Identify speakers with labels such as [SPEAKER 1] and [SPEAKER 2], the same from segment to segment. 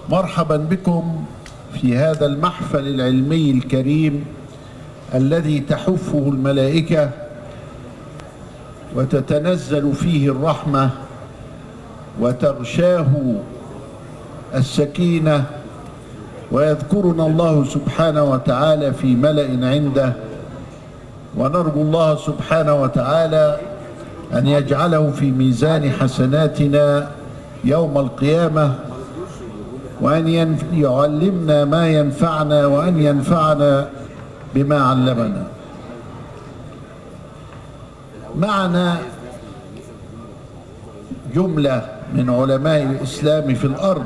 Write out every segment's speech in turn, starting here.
[SPEAKER 1] مرحبا بكم في هذا المحفل العلمي الكريم الذي تحفه الملائكة وتتنزل فيه الرحمة وتغشاه السكينة، ويذكرنا الله سبحانه وتعالى في ملأ عنده، ونرجو الله سبحانه وتعالى أن يجعله في ميزان حسناتنا يوم القيامة، وأن يعلمنا ما ينفعنا، وأن ينفعنا بما علمنا. معنا جملة من علماء الإسلام في الأرض،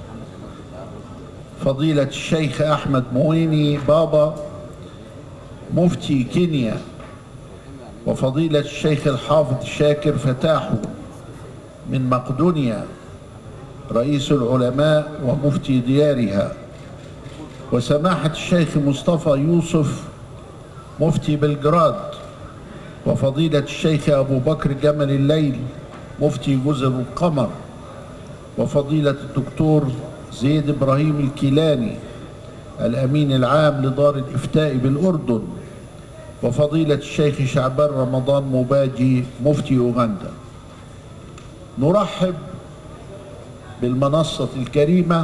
[SPEAKER 1] فضيلة الشيخ أحمد مويني بابا مفتي كينيا، وفضيلة الشيخ الحافظ شاكر فتاحو من مقدونيا رئيس العلماء ومفتي ديارها، وسماحة الشيخ مصطفى يوسف مفتي بلغراد، وفضيلة الشيخ أبو بكر جمل الليل مفتي جزر القمر، وفضيلة الدكتور زيد إبراهيم الكيلاني الأمين العام لدار الإفتاء بالأردن، وفضيلة الشيخ شعبان رمضان مباجي مفتي أوغندا. نرحب بالمنصة الكريمة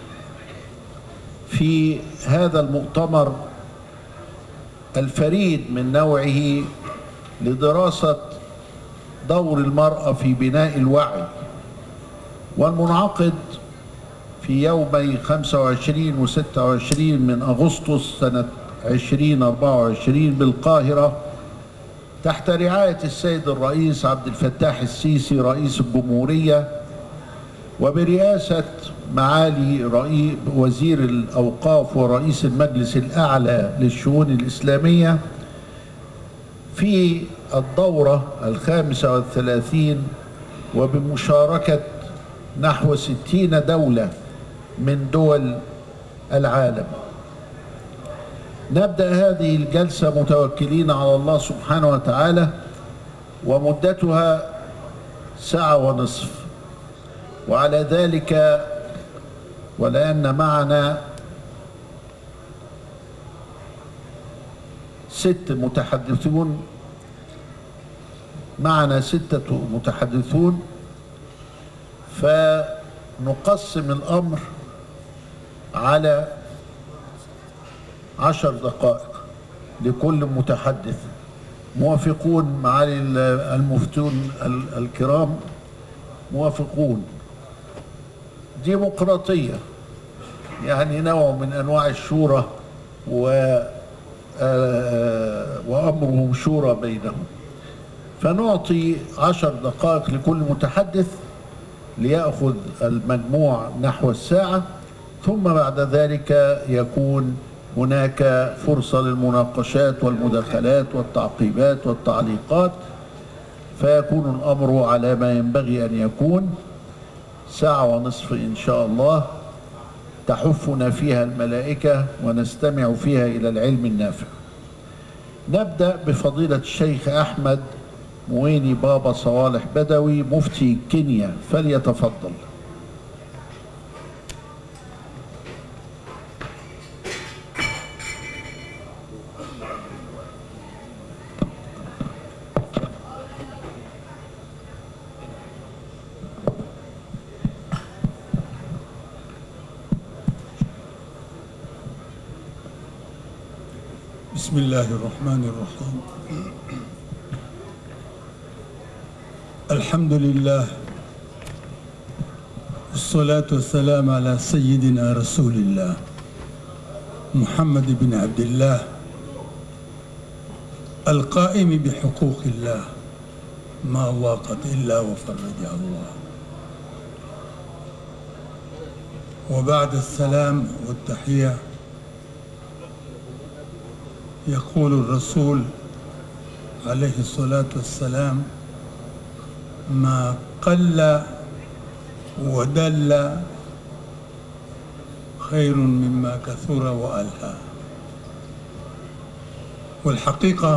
[SPEAKER 1] في هذا المؤتمر الفريد من نوعه لدراسة دور المرأة في بناء الوعي، والمنعقد في يومي 25 و 26 من أغسطس سنة 2024 بالقاهرة، تحت رعاية السيد الرئيس عبد الفتاح السيسي رئيس الجمهورية، وبرئاسة معالي وزير الأوقاف ورئيس المجلس الأعلى للشؤون الإسلامية، في الدورة 35 وبمشاركة نحو 60 دولة من دول العالم. نبدأ هذه الجلسة متوكلين على الله سبحانه وتعالى، ومدتها 1.5 ساعة، وعلى ذلك ولأن معنا 6 متحدثون، فنقسم الأمر على 10 دقائق لكل متحدث. موافقون معالي المفتون الكرام؟ موافقون. ديمقراطية، يعني نوع من أنواع الشورى وأمرهم شورى بينهم. فنعطي 10 دقائق لكل متحدث ليأخذ المجموع نحو 1 ساعة، ثم بعد ذلك يكون هناك فرصة للمناقشات والمداخلات والتعقيبات والتعليقات، فيكون الأمر على ما ينبغي أن يكون. 1.5 ساعة إن شاء الله تحفنا فيها الملائكة ونستمع فيها إلى العلم النافع. نبدأ بفضيلة الشيخ أحمد مويني بابا صوالح بدوي مفتي كينيا، فليتفضل.
[SPEAKER 2] بسم الله الرحمن الرحيم. الحمد لله والصلاة والسلام على سيدنا رسول الله محمد بن عبد الله القائم بحقوق الله ما ضاقت إلا وفرجها الله. وبعد السلام والتحية، يقول الرسول عليه الصلاة والسلام: ما قل ودل خير مما كثر وألهى. والحقيقة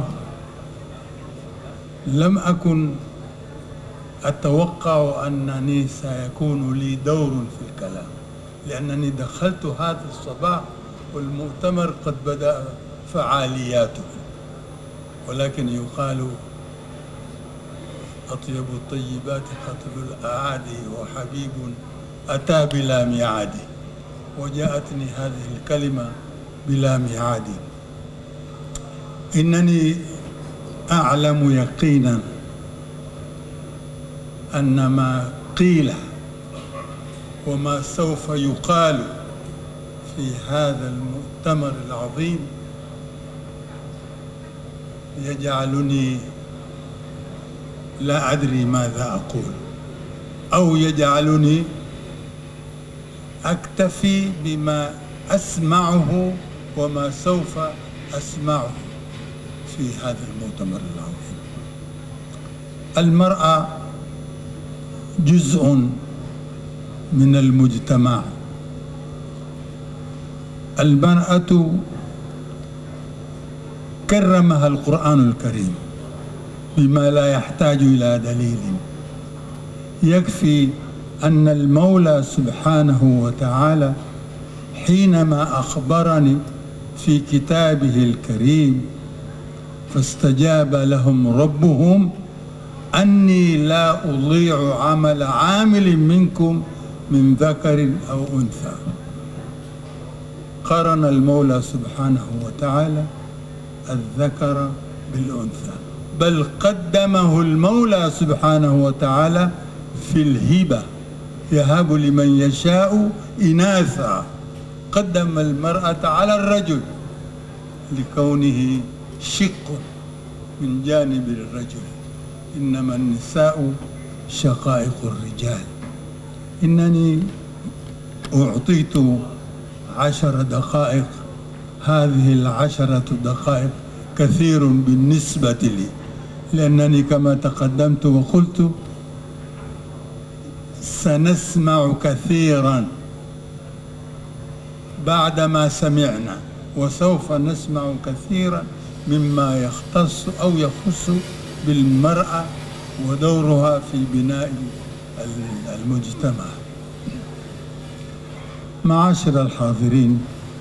[SPEAKER 2] لم أكن أتوقع أنني سيكون لي دور في الكلام، لأنني دخلت هذا الصباح والمؤتمر قد بدأ فعالياته، ولكن يقال أطيب الطيبات قتل الأعادي وحبيب أتى بلا ميعاد، وجاءتني هذه الكلمة بلا ميعاد. إنني أعلم يقينا أن ما قيل وما سوف يقال في هذا المؤتمر العظيم يجعلني لا أدري ماذا أقول، أو يجعلني أكتفي بما أسمعه وما سوف أسمعه في هذا المؤتمر العظيم. المرأة جزء من المجتمع. المرأة كرمها القرآن الكريم بما لا يحتاج إلى دليل. يكفي أن المولى سبحانه وتعالى حينما أخبرني في كتابه الكريم فاستجاب لهم ربهم أني لا أضيع عمل عامل منكم من ذكر أو أنثى. قرن المولى سبحانه وتعالى الذكر بالأنثى، بل قدمه المولى سبحانه وتعالى في الهبة، يهب لمن يشاء إناثا، قدم المرأة على الرجل لكونه شق من جانب الرجل، إنما النساء شقائق الرجال. إنني أعطيت 10 دقائق، هذه 10 دقائق كثير بالنسبة لي، لأنني كما تقدمت وقلت سنسمع كثيرا بعدما سمعنا، وسوف نسمع كثيرا مما يختص أو يخص بالمرأة ودورها في بناء المجتمع. معاشر الحاضرين،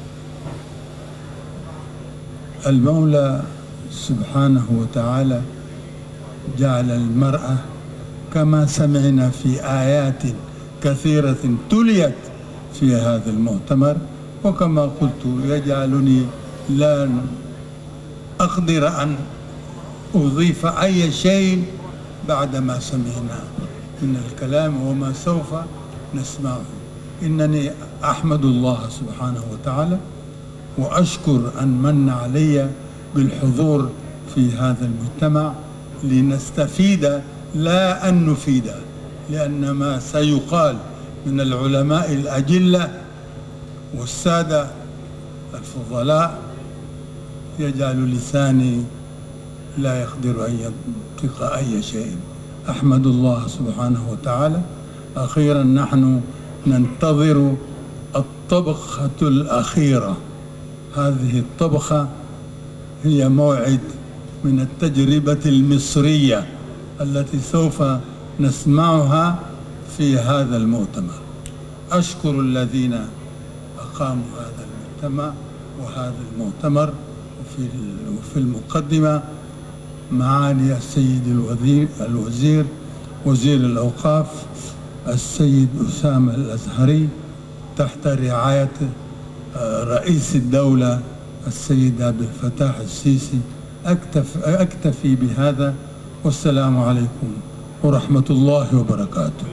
[SPEAKER 2] المولى سبحانه وتعالى جعل المرأة كما سمعنا في آيات كثيرة تليت في هذا المؤتمر، وكما قلت يجعلني لا أقدر أن أضيف أي شيء بعدما سمعنا من الكلام وما سوف نسمعه. إنني أحمد الله سبحانه وتعالى وأشكر أن من علي بالحضور في هذا المجتمع لنستفيد لا أن نفيد، لأن ما سيقال من العلماء الأجلة والسادة الفضلاء يجعل لساني لا يقدر أن ينطق أي شيء. أحمد الله سبحانه وتعالى. أخيرا نحن ننتظر الطبخة الأخيرة. هذه الطبخة هي موعد من التجربة المصرية التي سوف نسمعها في هذا المؤتمر. أشكر الذين أقاموا هذا المجتمع وهذا المؤتمر، وفي المقدمة معالي السيد الوزير وزير الأوقاف السيد أسامة الأزهري تحت رعاية رئيس الدولة السيد عبد الفتاح السيسي. أكتفي بهذا، والسلام عليكم ورحمة الله وبركاته.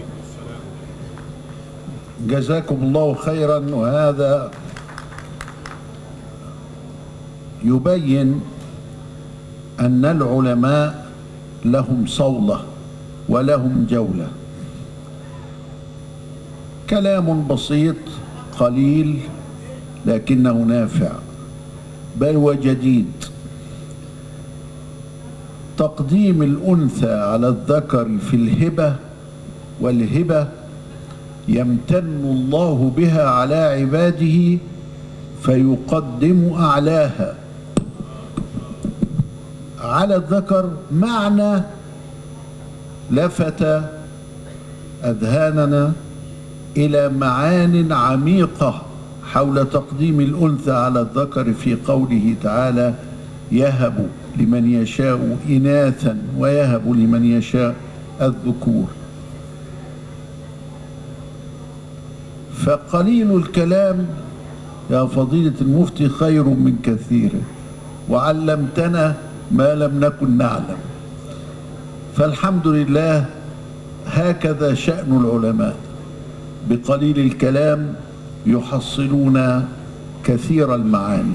[SPEAKER 1] جزاكم الله خيرا. وهذا يبين أن العلماء لهم صولة ولهم جولة. كلام بسيط قليل لكنه نافع بل وجديد. تقديم الأنثى على الذكر في الهبة، والهبة يمتن الله بها على عباده فيقدم أعلاها على الذكر، معنى لفت أذهاننا إلى معان عميقة حول تقديم الأنثى على الذكر في قوله تعالى: يهب لمن يشاء إناثا ويهب لمن يشاء الذكور. فقليل الكلام يا فضيلة المفتي خير من كثيره، وعلمتنا ما لم نكن نعلم. فالحمد لله، هكذا شأن العلماء، بقليل الكلام يحصلون كثير المعاني.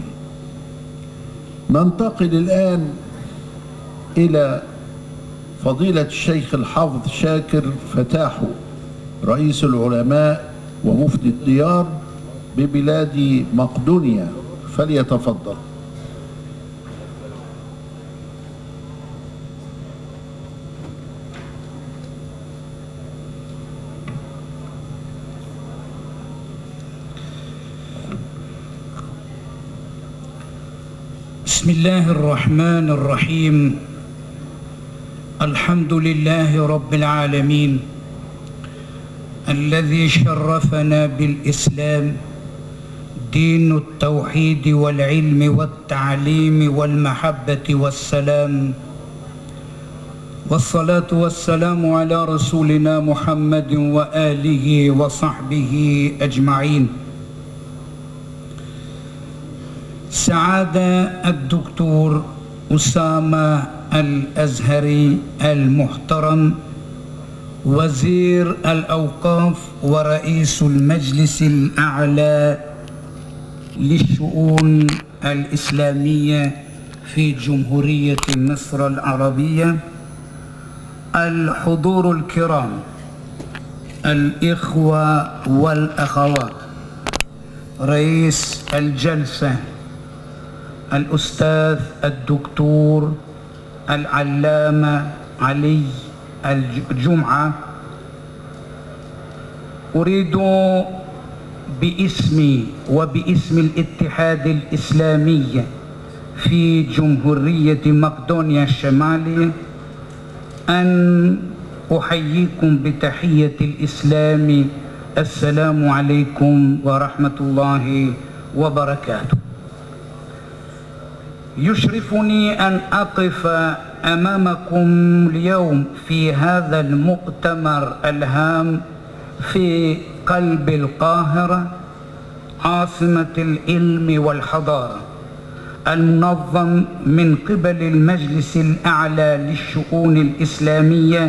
[SPEAKER 1] ننتقل الآن إلى فضيلة الشيخ الحافظ شاكر فتاحو، رئيس العلماء ومفتي الديار ببلاد مقدونيا، فليتفضل.
[SPEAKER 3] بسم الله الرحمن الرحيم. الحمد لله رب العالمين الذي شرفنا بالإسلام، دين التوحيد والعلم والتعليم والمحبة والسلام، والصلاة والسلام على رسولنا محمد وآله وصحبه أجمعين. سعادة الدكتور أسامة الأزهري المحترم، وزير الأوقاف ورئيس المجلس الأعلى للشؤون الإسلامية في جمهورية مصر العربية، الحضور الكرام، الإخوة والأخوات، رئيس الجلسة الأستاذ الدكتور العلامة علي الجمعة، أريد باسمي وباسم الاتحاد الإسلامي في جمهورية مقدونيا الشمالية أن أحييكم بتحية الإسلام: السلام عليكم ورحمة الله وبركاته. يشرفني أن أقف أمامكم اليوم في هذا المؤتمر الهام في قلب القاهرة، عاصمة العلم والحضارة، المنظم من قبل المجلس الأعلى للشؤون الإسلامية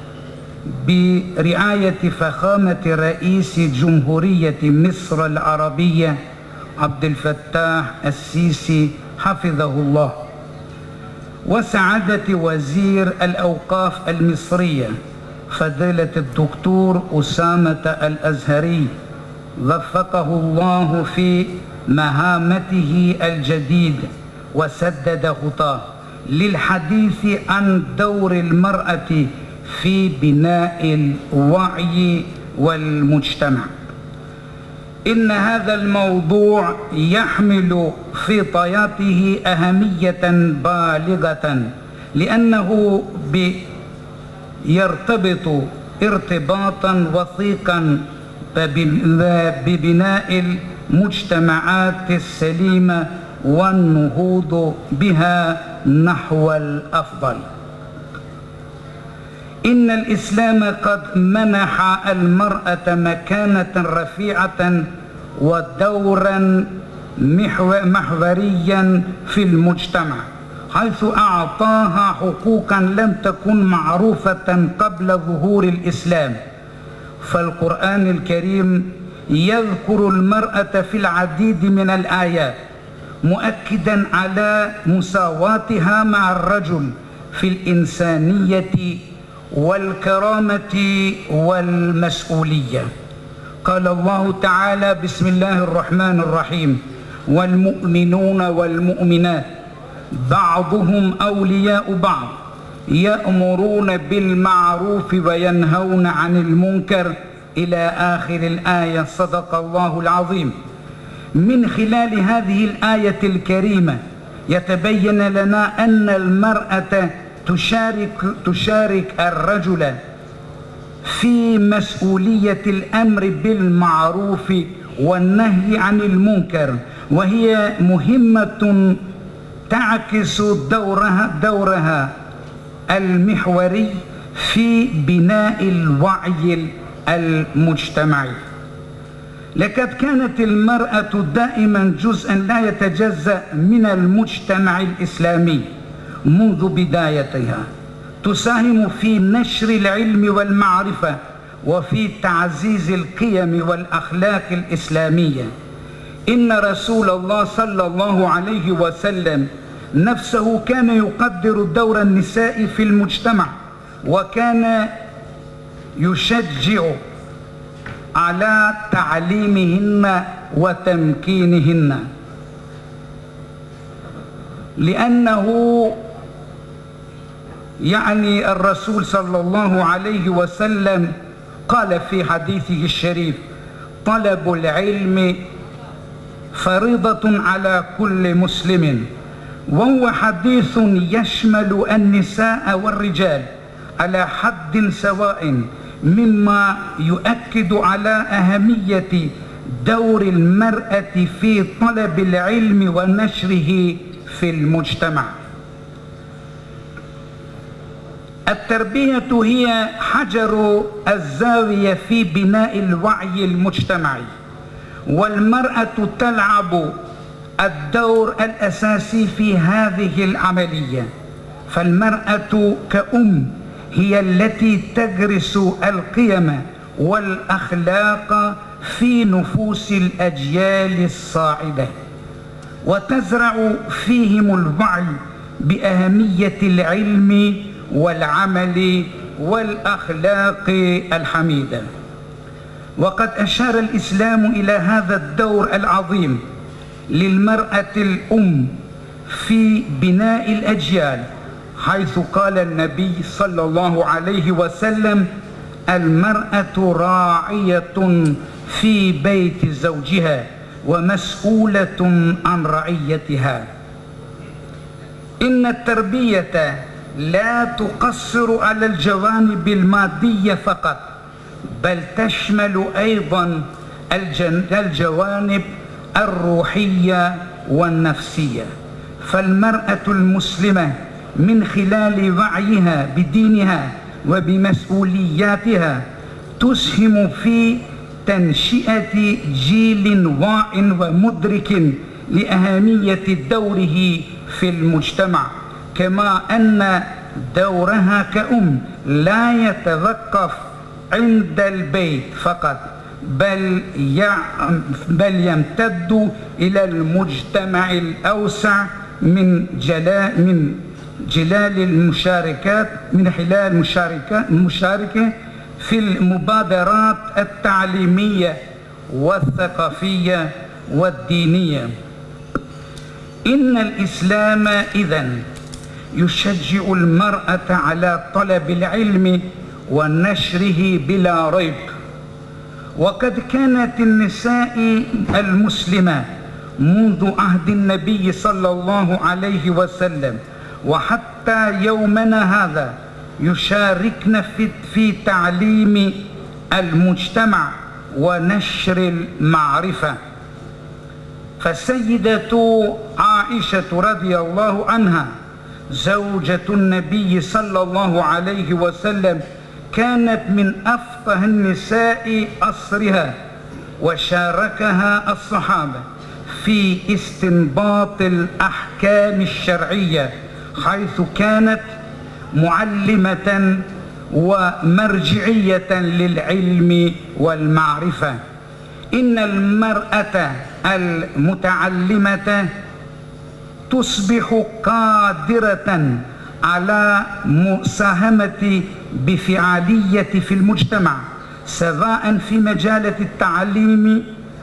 [SPEAKER 3] برعاية فخامة رئيس جمهورية مصر العربية عبد الفتاح السيسي حفظه الله، وسعادة وزير الأوقاف المصرية فضيلة الدكتور أسامة الأزهري وفقه الله في مهامته الجديدة وسدد خطاه للحديث عن دور المرأة في بناء الوعي والمجتمع. إن هذا الموضوع يحمل في طياته أهمية بالغة، لأنه يرتبط ارتباطا وثيقا ببناء المجتمعات السليمة والنهوض بها نحو الأفضل. إن الإسلام قد منح المرأة مكانة رفيعة ودورا محوريا في المجتمع، حيث أعطاها حقوقا لم تكن معروفة قبل ظهور الإسلام. فالقرآن الكريم يذكر المرأة في العديد من الآيات، مؤكدا على مساواتها مع الرجل في الإنسانية والكرامة والمسؤولية. قال الله تعالى: بسم الله الرحمن الرحيم: والمؤمنون والمؤمنات بعضهم أولياء بعض يأمرون بالمعروف وينهون عن المنكر إلى آخر الآية. صدق الله العظيم. من خلال هذه الآية الكريمة يتبين لنا أن المرأة تشارك الرجل في مسؤولية الأمر بالمعروف والنهي عن المنكر، وهي مهمة تعكس دورها المحوري في بناء الوعي المجتمعي. لقد كانت المرأة دائما جزءا لا يتجزأ من المجتمع الإسلامي منذ بدايتها، تساهم في نشر العلم والمعرفة وفي تعزيز القيم والأخلاق الإسلامية. إن رسول الله صلى الله عليه وسلم نفسه كان يقدر دور النساء في المجتمع، وكان يشجع على تعليمهن وتمكينهن، لأنه الرسول صلى الله عليه وسلم قال في حديثه الشريف: طلب العلم فريضة على كل مسلم، وهو حديث يشمل النساء والرجال على حد سواء، مما يؤكد على أهمية دور المرأة في طلب العلم ونشره في المجتمع. التربية هي حجر الزاوية في بناء الوعي المجتمعي، والمرأة تلعب الدور الأساسي في هذه العملية. فالمرأة كأم هي التي تغرس القيم والأخلاق في نفوس الأجيال الصاعدة، وتزرع فيهم الوعي بأهمية العلم والعمل والأخلاق الحميدة. وقد أشار الإسلام إلى هذا الدور العظيم للمرأة الأم في بناء الأجيال، حيث قال النبي صلى الله عليه وسلم: المرأة راعية في بيت زوجها ومسؤولة عن رعيتها. إن التربية لا تقصر على الجوانب المادية فقط، بل تشمل أيضا الجوانب الروحية والنفسية. فالمرأة المسلمة من خلال وعيها بدينها وبمسؤولياتها تسهم في تنشئة جيل واع ومدرك لأهمية دوره في المجتمع، كما أن دورها كأم لا يتوقف عند البيت فقط، بل يمتد إلى المجتمع الأوسع من خلال المشاركة في المبادرات التعليمية والثقافية والدينية. إن الإسلام إذن يشجع المرأة على طلب العلم ونشره بلا ريب. وقد كانت النساء المسلمات منذ عهد النبي صلى الله عليه وسلم وحتى يومنا هذا يشاركن في تعليم المجتمع ونشر المعرفة. فالسيدة عائشة رضي الله عنها زوجة النبي صلى الله عليه وسلم كانت من أفقه النساء عصرها، وشاركها الصحابة في استنباط الأحكام الشرعية، حيث كانت معلمة ومرجعية للعلم والمعرفة. إن المرأة المتعلمة تصبح قادرة على مساهمة بفعالية في المجتمع، سواء في مجال التعليم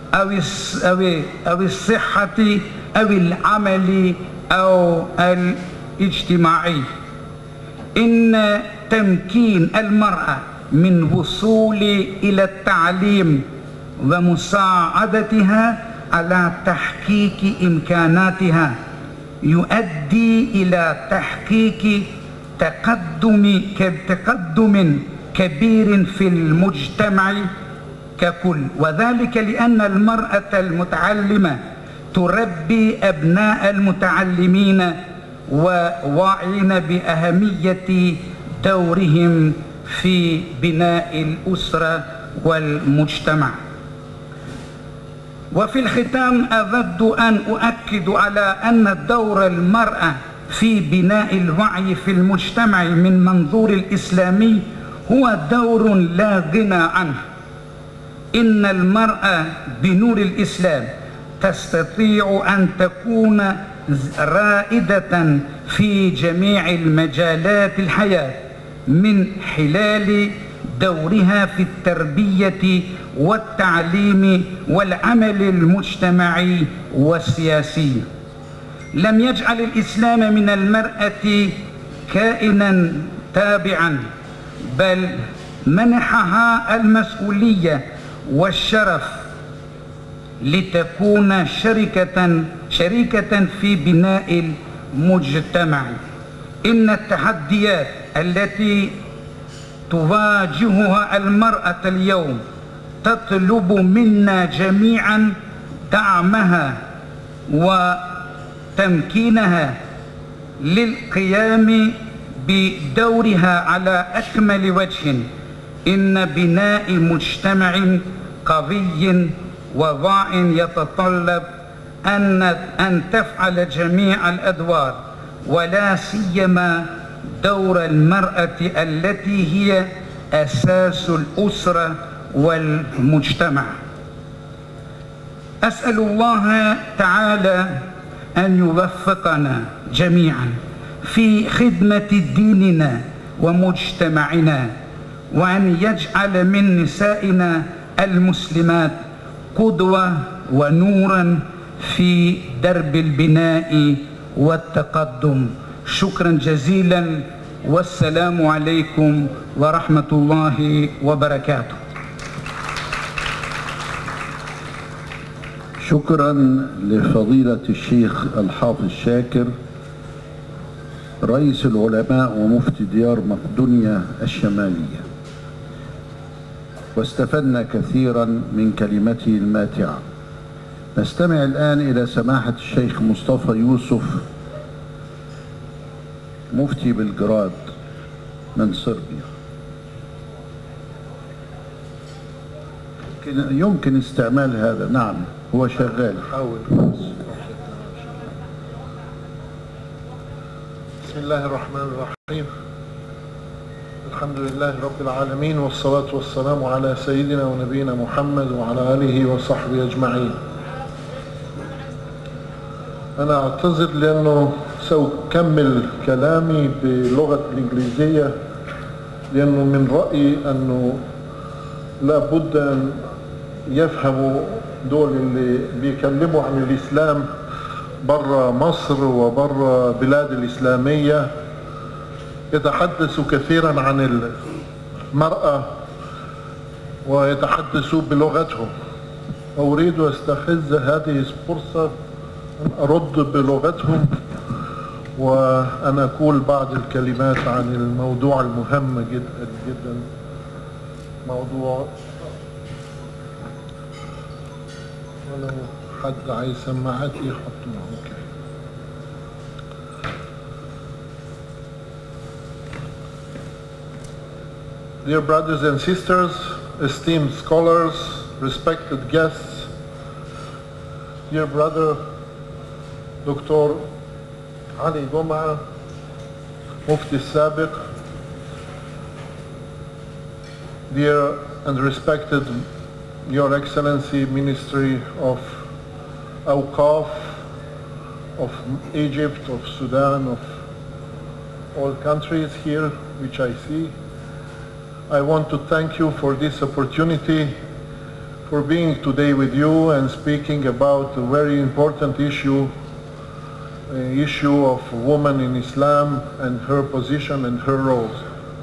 [SPEAKER 3] أو الصحة أو العمل أو الاجتماعي. إن تمكين المرأة من وصول إلى التعليم ومساعدتها على تحقيق إمكاناتها يؤدي إلى تحقيق تقدم كبير في المجتمع ككل، وذلك لأن المرأة المتعلمة تربي أبناء المتعلمين وواعين بأهمية دورهم في بناء الأسرة والمجتمع. وفي الختام أود أن أؤكد على أن دور المرأة في بناء الوعي في المجتمع من منظور الإسلامي هو دور لا غنى عنه. إن المرأة بنور الإسلام تستطيع أن تكون رائدة في جميع المجالات الحياة من خلال دورها في التربية والتعليم والعمل المجتمعي والسياسي. لم يجعل الإسلام من المرأة كائنا تابعا، بل منحها المسؤولية والشرف لتكون شريكة في بناء المجتمع. إن التحديات التي تواجهها المرأة اليوم تطلب منا جميعا دعمها وتمكينها للقيام بدورها على أكمل وجه. إن بناء مجتمع قوي وواع يتطلب أن تفعل جميع الأدوار، ولا سيما دور المرأة التي هي أساس الأسرة والمجتمع. أسأل الله تعالى أن يوفقنا جميعا في خدمة ديننا ومجتمعنا، وأن يجعل من نسائنا المسلمات قدوة ونورا في درب البناء والتقدم. شكرا جزيلا، والسلام عليكم ورحمة الله وبركاته.
[SPEAKER 1] شكرا لفضيلة الشيخ الحافظ شاكر رئيس العلماء ومفتي ديار مقدونيا الشمالية، واستفدنا كثيرا من كلمته الماتعة. نستمع الآن إلى سماحة الشيخ مصطفى يوسف مفتي بلغراد من صربيا. يمكن استعمال هذا. نعم، هو شغال.
[SPEAKER 4] بسم الله الرحمن الرحيم. الحمد لله رب العالمين، والصلاة والسلام على سيدنا ونبينا محمد وعلى آله وصحبه أجمعين. أنا أعتذر لأنه سأكمل كلامي باللغة الإنجليزية، لأنه من رأيي أنه لا بد أن يفهموا دول اللي بيكلموا عن الإسلام برا مصر وبرا بلاد الإسلامية يتحدثوا كثيرا عن المرأة ويتحدثوا بلغتهم، وأريد أستخذ هذه الفرصة أن أرد بلغتهم وأن أقول بعض الكلمات عن الموضوع المهم جدا جدا، موضوع ولو حد عايز سماعاتي يحطوها. اوكي. Dear brothers and sisters, esteemed scholars, respected guests, dear brother Dr. Ali Goma, Mufti Sabiq, dear and respected Your Excellency, Ministry of Awqaf, of Egypt, of Sudan, of all countries here which I see. I want to thank you for this opportunity, for being today with you and speaking about a very important issue of woman in Islam and her position and her roles.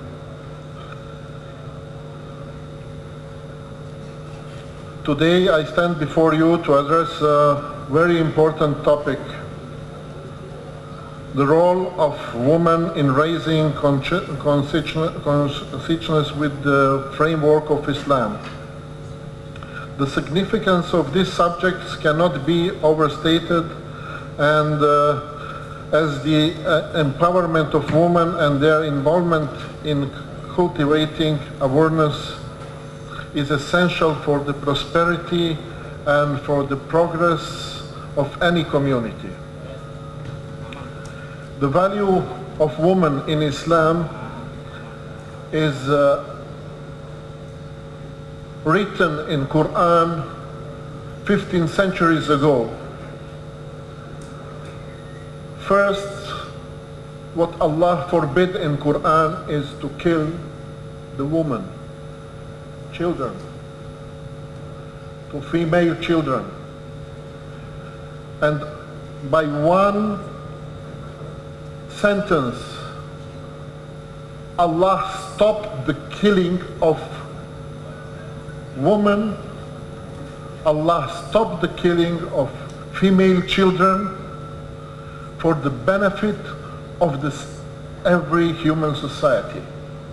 [SPEAKER 4] Today I stand before you to address a very important topic, the role of women in raising consciousness with the framework of Islam. The significance of these subjects cannot be overstated, and as the empowerment of women and their involvement in cultivating awareness is essential for the prosperity and for the progress of any community. The value of women in Islam is written in Quran 15 centuries ago. First, what Allah forbid in Quran is to kill the woman, children, to female children. And by one sentence, Allah stopped the killing of women. Allah stopped the killing of female children for the benefit of every human society.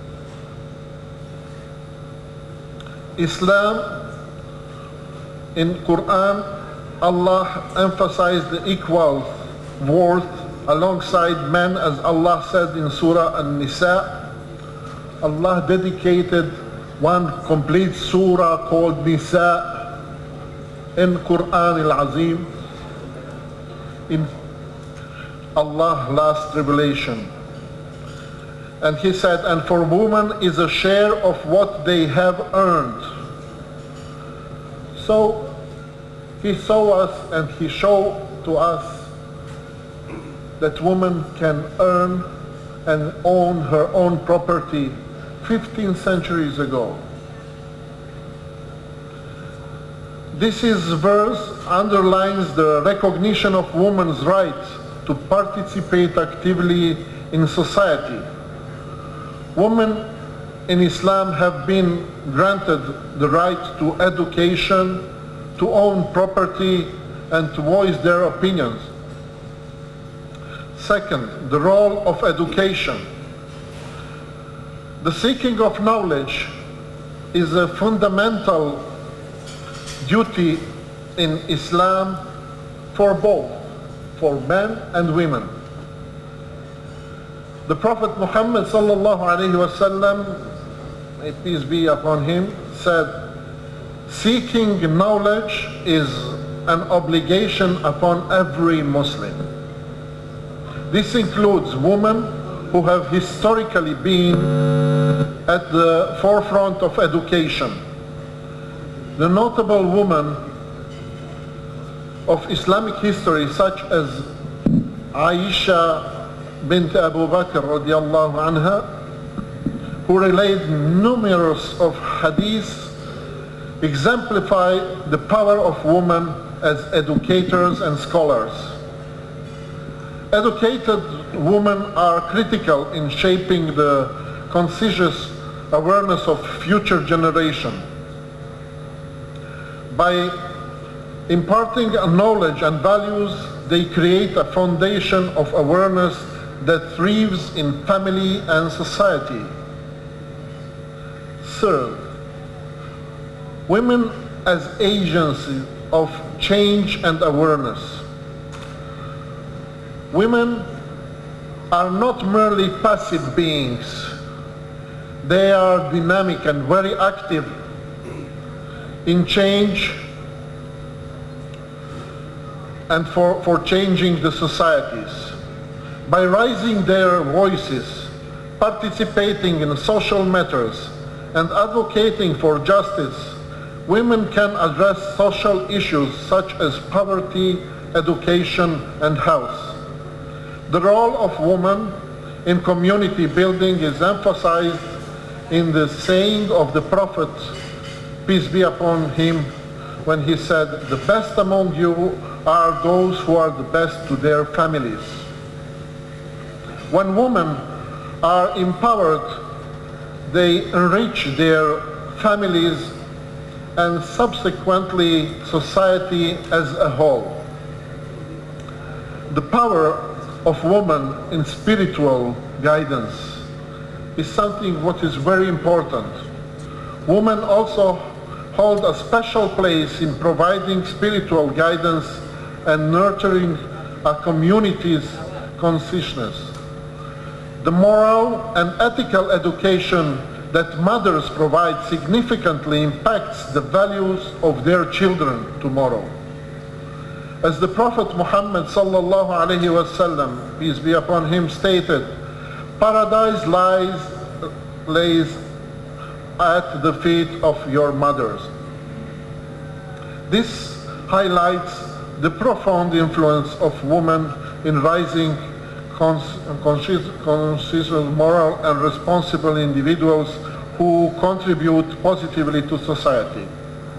[SPEAKER 4] Islam, in Quran, Allah emphasized the equal worth alongside men, as Allah said in Surah An-Nisa. Allah dedicated one complete surah called Nisa in Quran al-Azim, in Allah's last revelation. And He said, and for women is a share of what they have earned. So He saw us and He showed to us that woman can earn and own her own property 15 centuries ago. This verse underlines the recognition of women's right to participate actively in society. Women in Islam have been granted the right to education, to own property, and to voice their opinions. Second, the role of education. The seeking of knowledge is a fundamental duty in Islam for both, for men and women. The Prophet Muhammad sallallahu alaihi wasallam, may peace be upon him, said, seeking knowledge is an obligation upon every Muslim. This includes women who have historically been at the forefront of education. The notable women of Islamic history, such as Aisha bint Abu Bakr radiallahu anha, who relayed numerous of hadiths, exemplify the power of women as educators and scholars. Educated women are critical in shaping the conscious awareness of future generation. By imparting knowledge and values, they create a foundation of awareness that thrives in family and society. Third, women as agents of change and awareness. Women are not merely passive beings. They are dynamic and very active in change and for changing the societies. By raising their voices, participating in social matters, and advocating for justice, women can address social issues such as poverty, education, and health. The role of women in community building is emphasized in the saying of the Prophet, peace be upon him, when he said, the best among you are those who are the best to their families. When women are empowered, they enrich their families and subsequently society as a whole. The power of women in spiritual guidance is something what is very important. Women also hold a special place in providing spiritual guidance and nurturing a community's consciousness. The moral and ethical education that mothers provide significantly impacts the values of their children tomorrow. As the Prophet Muhammad sallallahu alaihi wasallam, peace be upon him, stated, "Paradise lays at the feet of your mothers." This highlights the profound influence of women in raising conscious, moral and responsible individuals who contribute positively to society.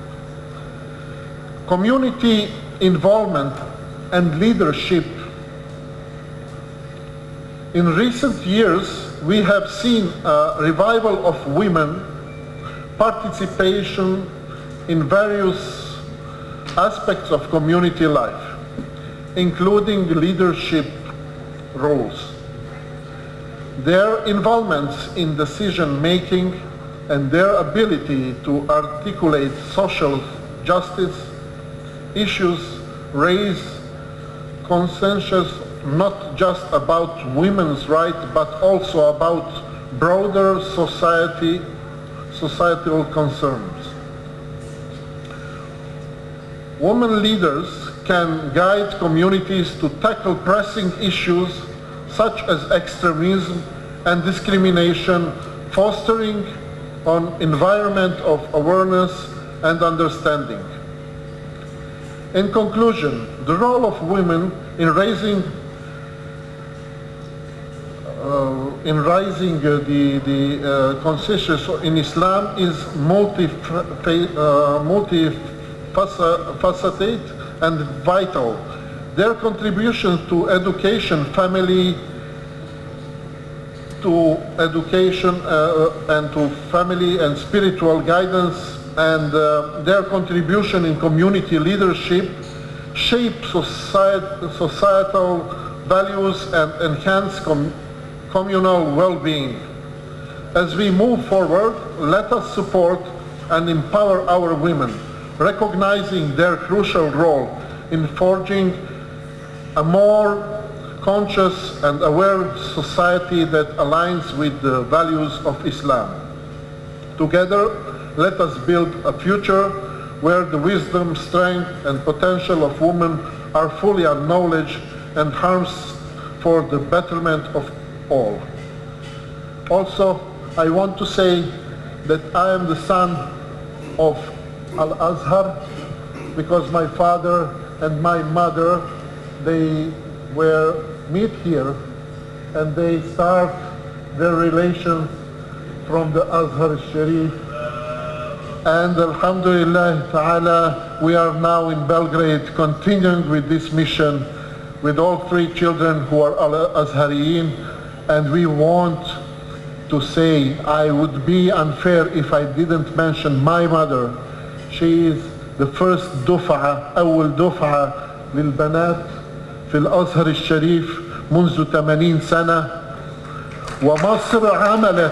[SPEAKER 4] Community involvement and leadership. In recent years, we have seen a revival of women participation in various aspects of community life, including leadership roles. Their involvements in decision-making and their ability to articulate social justice issues raise consensus not just about women's rights, but also about broader societal concerns. Women leaders can guide communities to tackle pressing issues such as extremism and discrimination, fostering an environment of awareness and understanding. In conclusion, the role of women in raising the consciousness in Islam is multifaceted and vital. Their contribution to education, family and spiritual guidance, and their contribution in community leadership shape societal values and enhance communal well-being. As we move forward, let us support and empower our women, recognizing their crucial role in forging a more conscious and aware society that aligns with the values of Islam. Together, let us build a future where the wisdom, strength, and potential of women are fully acknowledged and harnessed for the betterment of all. Also, I want to say that I am the son of Al-Azhar because my father and my mother, they were meet here and they start their relation from the Azhar Sharif. And Alhamdulillah Ta'ala, we are now in Belgrade continuing with this mission with all three children who are Azhariyin, and we want to say, I would be unfair if I didn't mention my mother. She is the first دفعة أول دفعة للبنات في الأزهر الشريف منذ 80 سنة ومصر عملت.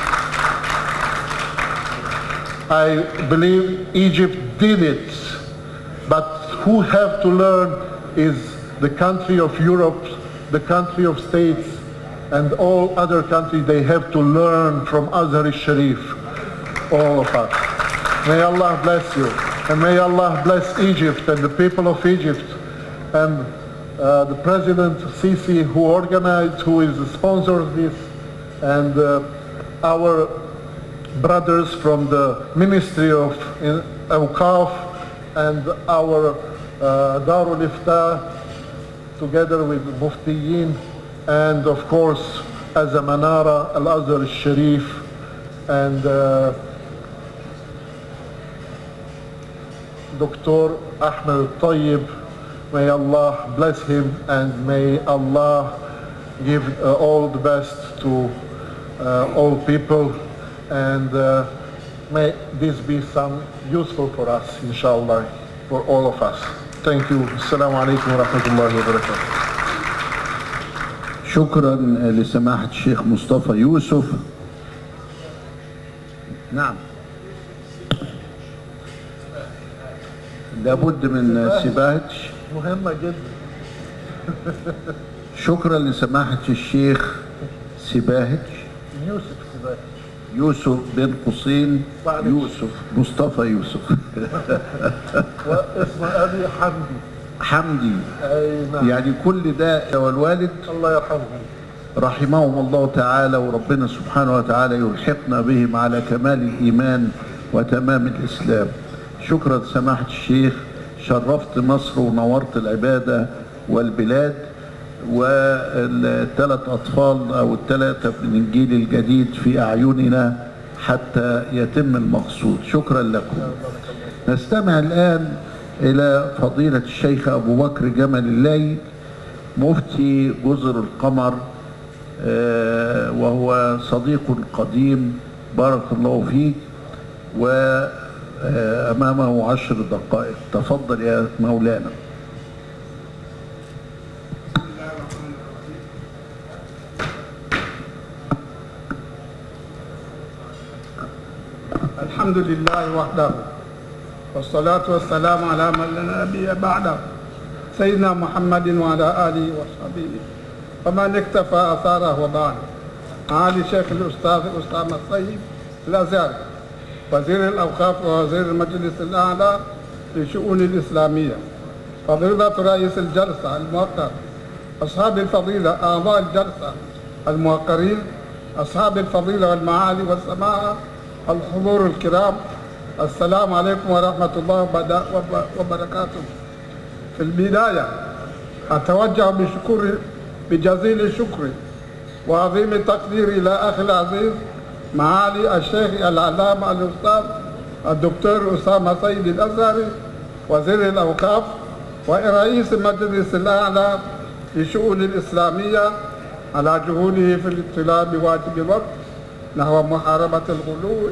[SPEAKER 4] I believe Egypt did it, but who have to learn is the country of Europe, the country of states, and all other countries. They have to learn from Azhar al-Sharif, all of us. May Allah bless you, and may Allah bless Egypt and the people of Egypt, and the President Sisi who organized, who is the sponsor of this, and our brothers from the Ministry of Awqaf and our Darul Iftah, together with Muftiyin, and of course as a Manara Al-Azhar al-Sharif, and Dr. Ahmed Tayyib. May Allah bless him, and may Allah give all the best to all people, and may this be some useful for us, inshallah, for all of us. Thank you. Assalamu alaikum wa rahmatullahi wa barakatuh.
[SPEAKER 1] شكرا لسماحة الشيخ مصطفى يوسف. نعم، لابد من سباهج
[SPEAKER 4] مهمة جدا.
[SPEAKER 1] شكرا لسماحة الشيخ سباهج يوسف بن قصين يوسف مصطفى يوسف
[SPEAKER 4] واسم أبي
[SPEAKER 1] حمدي.
[SPEAKER 4] أي نعم.
[SPEAKER 1] يعني كل ده والوالد
[SPEAKER 4] الله يرحمهم
[SPEAKER 1] رحمهم الله تعالى، وربنا سبحانه وتعالى يلحقنا بهم على كمال الإيمان وتمام الإسلام. شكرا سماحة الشيخ، شرفت مصر ونورت العبادة والبلاد، والثلاث أطفال أو الثلاثة من الجيل الجديد في أعيننا حتى يتم المقصود. شكرا لكم. نستمع الآن إلى فضيلة الشيخ أبو بكر جمل الليل مفتي جزر القمر، وهو صديق قديم بارك الله فيك، وأمامه 10 دقائق. تفضل يا مولانا.
[SPEAKER 5] الحمد لله وحده والصلاة والسلام على من لا نبي بعده سيدنا محمد وعلى آله وصحبه ومن اكتفى آثاره وبعد. معالي الشيخ الأستاذ أسامة الطيب الأزهري وزير الأوقاف ووزير المجلس الأعلى للشؤون الإسلامية، فضيلة رئيس الجلسة الموقر، أصحاب الفضيلة أعضاء الجلسة الموقرين، أصحاب الفضيلة والمعالي والسماحة، الحضور الكرام، السلام عليكم ورحمة الله وبركاته. في البداية أتوجه بجزيل الشكر وعظيم التقدير إلى أخي العزيز معالي الشيخ العلامة الأستاذ الدكتور أسامة سيد الأزهري وزير الأوقاف ورئيس المجلس الأعلى للشؤون الإسلامية على جهوده في الاطلاع بواجب الوقت نحو محاربة الغلو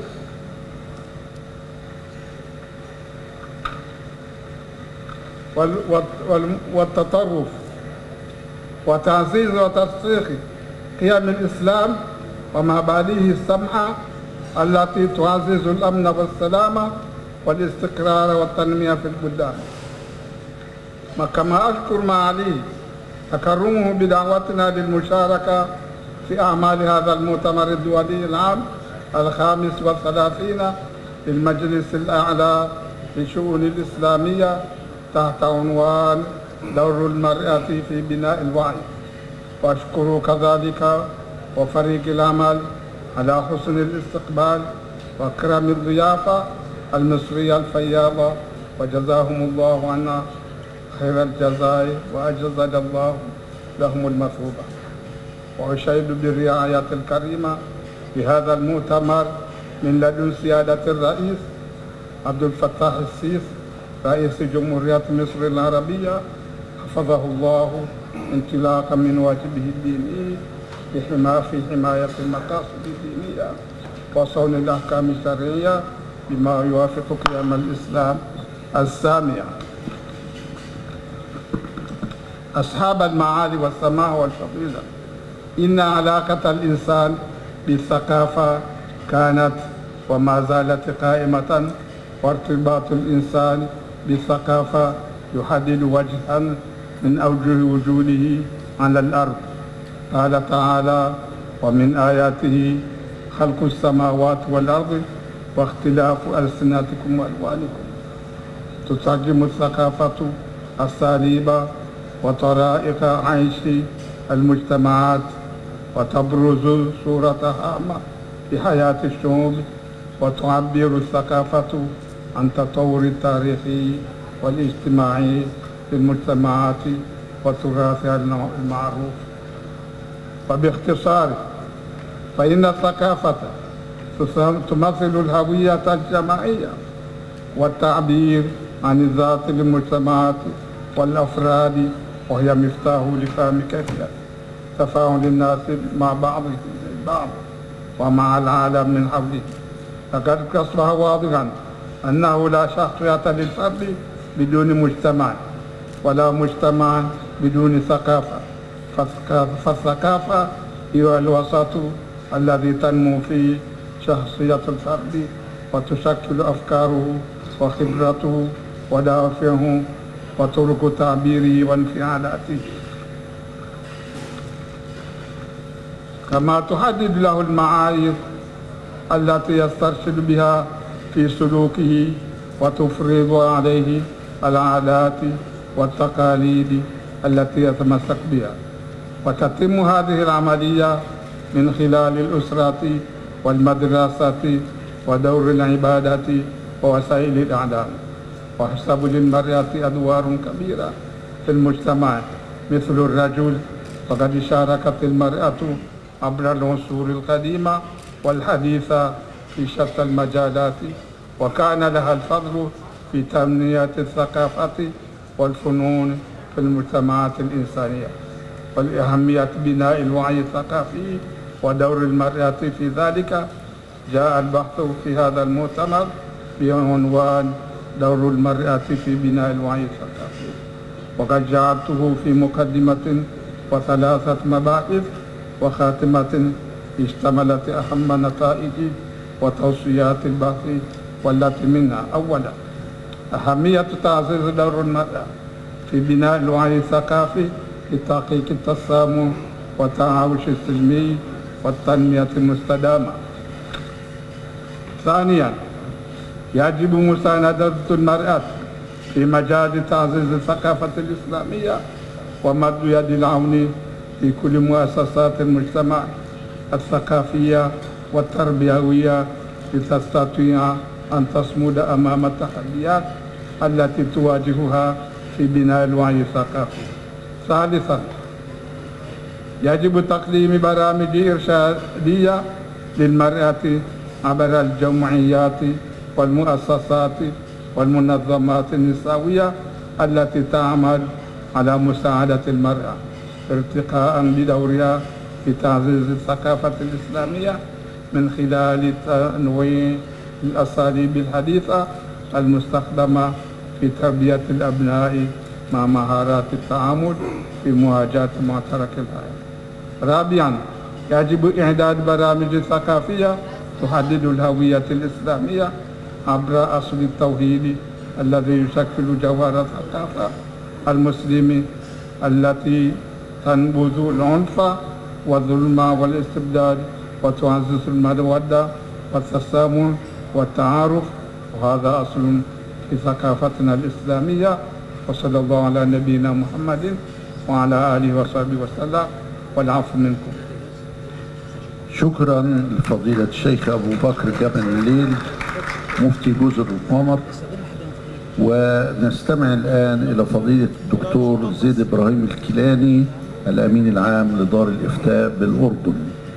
[SPEAKER 5] والتطرف وتعزيز وترسيخ قيم الإسلام ومبادئه السمحة التي تعزز الأمن والسلامة والاستقرار والتنمية في البلدان. كما أشكر معاليه تكرمه بدعوتنا للمشاركة في أعمال هذا المؤتمر الدولي العام 35 للمجلس الأعلى للشؤون الإسلامية تحت عنوان دور المرأة في بناء الوعي. وأشكر كذلك وفريق العمل على حسن الاستقبال وكرم الضيافة المصرية الفياضة، وجزاهم الله عنا خير الجزاء وأجزل الله لهم المثوبة. وأشهد بالرعاية الكريمة بهذا المؤتمر من لدن سيادة الرئيس عبد الفتاح السيسي رئيس جمهورية مصر العربية حفظه الله انطلاقا من واجبه الديني في حماية المقاصد الدينية وصون الأحكام الشرعية بما يوافق قيم الإسلام السامية. أصحاب المعالي والسماحة والفضيلة، إن علاقة الإنسان بالثقافة كانت وما زالت قائمة، وارتباط الإنسان بالثقافة يحدد وجها من أوجه وجوده على الأرض. قال تعالى: ومن آياته خلق السماوات والأرض واختلاف ألسنتكم وألوانكم. تترجم الثقافة أساليب وطرائق عيش المجتمعات وتبرز صورة هامة بحياة الشعوب، وتعبر الثقافة عن تطور التاريخي والاجتماعي للمجتمعات وتراثها المعروف. وباختصار فإن الثقافة تمثل الهوية الجماعية والتعبير عن الذات للمجتمعات والأفراد، وهي مفتاح لفهم كيفية تفاعل الناس مع بعضهم البعض ومع العالم من حوله. لقد أصبح واضحا أنه لا شخصية للفرد بدون مجتمع، ولا مجتمع بدون ثقافة، فالثقافة هي الوسط الذي تنمو فيه شخصية الفرد وتشكل أفكاره وخبرته ودوافعه وطرق تعبيره وانفعالاته، كما تحدد له المعايير التي يسترشد بها في سلوكه وتفرض عليه العادات والتقاليد التي يتمسك بها. وتتم هذه العملية من خلال الأسرة والمدرسة ودور العبادة ووسائل الإعلام. ويحسب للمرأة أدوار كبيرة في المجتمع مثل الرجل، وقد شاركت المرأة عبر العصور القديمة والحديثة في شتى المجالات، وكان لها الفضل في تنمية الثقافة والفنون في المجتمعات الإنسانية. والأهمية بناء الوعي الثقافي ودور المرأة في ذلك جاء البحث في هذا المؤتمر بعنوان دور المرأة في بناء الوعي الثقافي، وقد جعلته في مقدمة وثلاثة مباحث وخاتمة اشتملت أهم نتائج وتوصيات البحث، والتي منها: أولا، أهمية تعزيز دور المرأة في بناء الوعي الثقافي لتحقيق التسامح والتعايش السلمي والتنمية المستدامة. ثانيا، يجب مساندة المرأة في مجال تعزيز الثقافة الإسلامية ومد يد العون في كل مؤسسات المجتمع الثقافية والتربوية لتستطيع أن تصمد أمام التحديات التي تواجهها في بناء الوعي الثقافي. ثالثا، يجب تقديم برامج إرشادية للمرأة عبر الجمعيات والمؤسسات والمنظمات النسوية التي تعمل على مساعدة المرأة ارتقاء بدورها في تعزيز الثقافة الإسلامية من خلال تنويع الأساليب الحديثة المستخدمة في تربية الأبناء مع مهارات التعامل في مواجهة معترك الحياة. رابعا، يجب إعداد برامج ثقافية تحدد الهوية الإسلامية عبر أصل التوحيد الذي يشكل جوهر الثقافة المسلمة التي تنبذ العنف والظلم والاستبداد وتعزز المودة والتسامح والتعارف، وهذا أصل في ثقافتنا الإسلامية. وصلى الله على نبينا محمد وعلى آله وصحبه وسلم، والعفو منكم.
[SPEAKER 1] شكرا لفضيلة الشيخ أبو بكر جبل الليل مفتي جزر القمر. ونستمع الآن إلى فضيلة الدكتور زيد إبراهيم الكيلاني الأمين العام لدار الإفتاء بالأردن.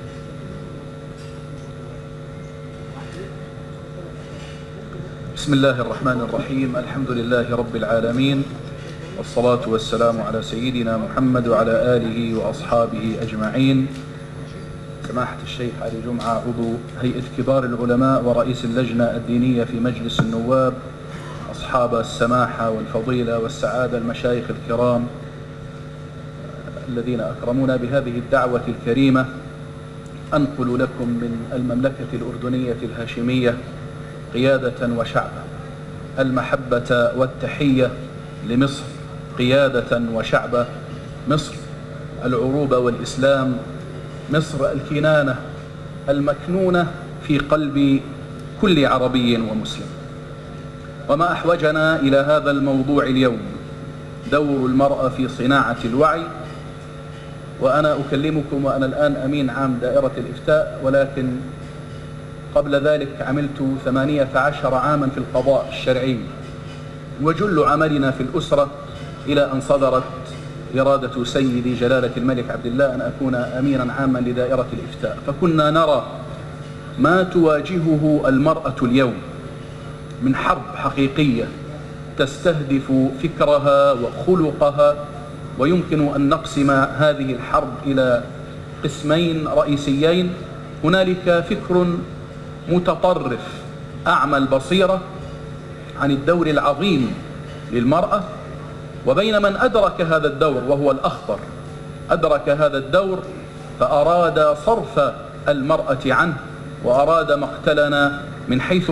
[SPEAKER 6] بسم الله الرحمن الرحيم. الحمد لله رب العالمين، والصلاة والسلام على سيدنا محمد وعلى آله وأصحابه أجمعين. سماحة الشيخ علي جمعة عضو هيئة كبار العلماء ورئيس اللجنة الدينية في مجلس النواب، أصحاب السماحة والفضيلة والسعادة، المشايخ الكرام الذين أكرمونا بهذه الدعوة الكريمة، أنقل لكم من المملكة الأردنية الهاشمية قيادة وشعبا المحبة والتحية لمصر، قيادة وشعب مصر، العروبة والإسلام، مصر الكنانة المكنونة في قلب كل عربي ومسلم. وما أحوجنا إلى هذا الموضوع اليوم دور المرأة في صناعة الوعي. وأنا أكلمكم وأنا الآن أمين عام دائرة الإفتاء، ولكن قبل ذلك عملت 18 عاما في القضاء الشرعي، وجل عملنا في الأسرة إلى أن صدرت إرادة سيدي جلالة الملك عبد الله أن أكون أمينا عاما لدائرة الإفتاء. فكنا نرى ما تواجهه المرأة اليوم من حرب حقيقية تستهدف فكرها وخلقها، ويمكن أن نقسم هذه الحرب إلى قسمين رئيسيين. هنالك فكر متطرف أعمى البصيرة عن الدور العظيم للمرأة، وبين من أدرك هذا الدور وهو الأخطر أدرك هذا الدور فأراد صرف المرأة عنه، وأراد مقتلنا من حيث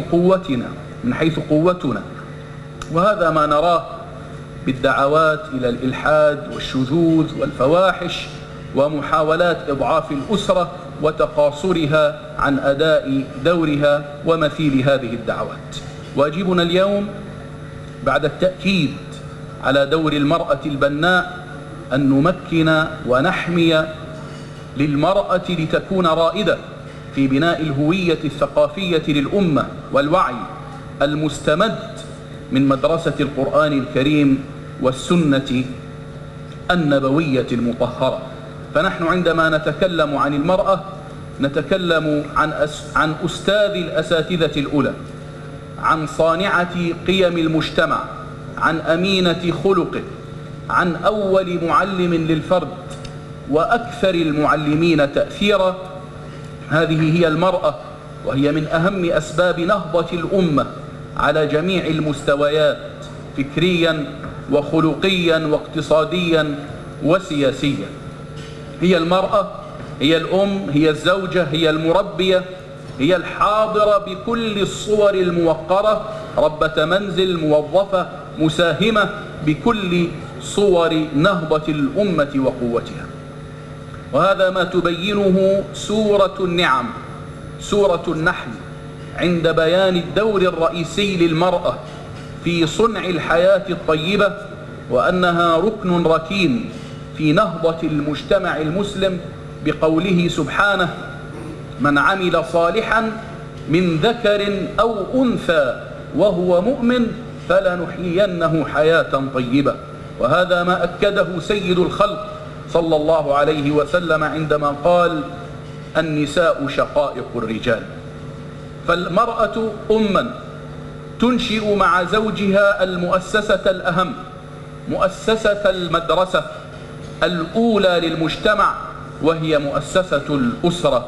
[SPEAKER 6] قوتنا. وهذا ما نراه بالدعوات إلى الإلحاد والشذوذ والفواحش ومحاولات إضعاف الأسرة وتقاصرها عن أداء دورها ومثيل هذه الدعوات. واجبنا اليوم بعد التأكيد على دور المرأة البناء أن نمكن ونحمي للمرأة لتكون رائدة في بناء الهوية الثقافية للأمة والوعي المستمد من مدرسة القرآن الكريم والسنة النبوية المطهرة. فنحن عندما نتكلم عن المرأة نتكلم عن أستاذ الأساتذة الأولى، عن صانعة قيم المجتمع، عن أمينة خلقه، عن أول معلم للفرد وأكثر المعلمين تأثيرا. هذه هي المرأة، وهي من أهم أسباب نهضة الأمة على جميع المستويات، فكريا وخلقيا واقتصاديا وسياسيا. هي المرأة، هي الأم، هي الزوجة، هي المربية، هي الحاضرة بكل الصور الموقرة، ربة منزل، موظفة، مساهمة، بكل صور نهضة الأمة وقوتها. وهذا ما تبينه سورة النعم، سورة النحل، عند بيان الدور الرئيسي للمرأة في صنع الحياة الطيبة، وأنها ركن ركين في نهضة المجتمع المسلم، بقوله سبحانه: من عمل صالحا من ذكر أو أنثى وهو مؤمن فلنحيينه حياة طيبة. وهذا ما أكده سيد الخلق صلى الله عليه وسلم عندما قال: النساء شقائق الرجال. فالمرأة أما تنشئ مع زوجها المؤسسة الأهم، مؤسسة المدرسة الأولى للمجتمع، وهي مؤسسة الأسرة،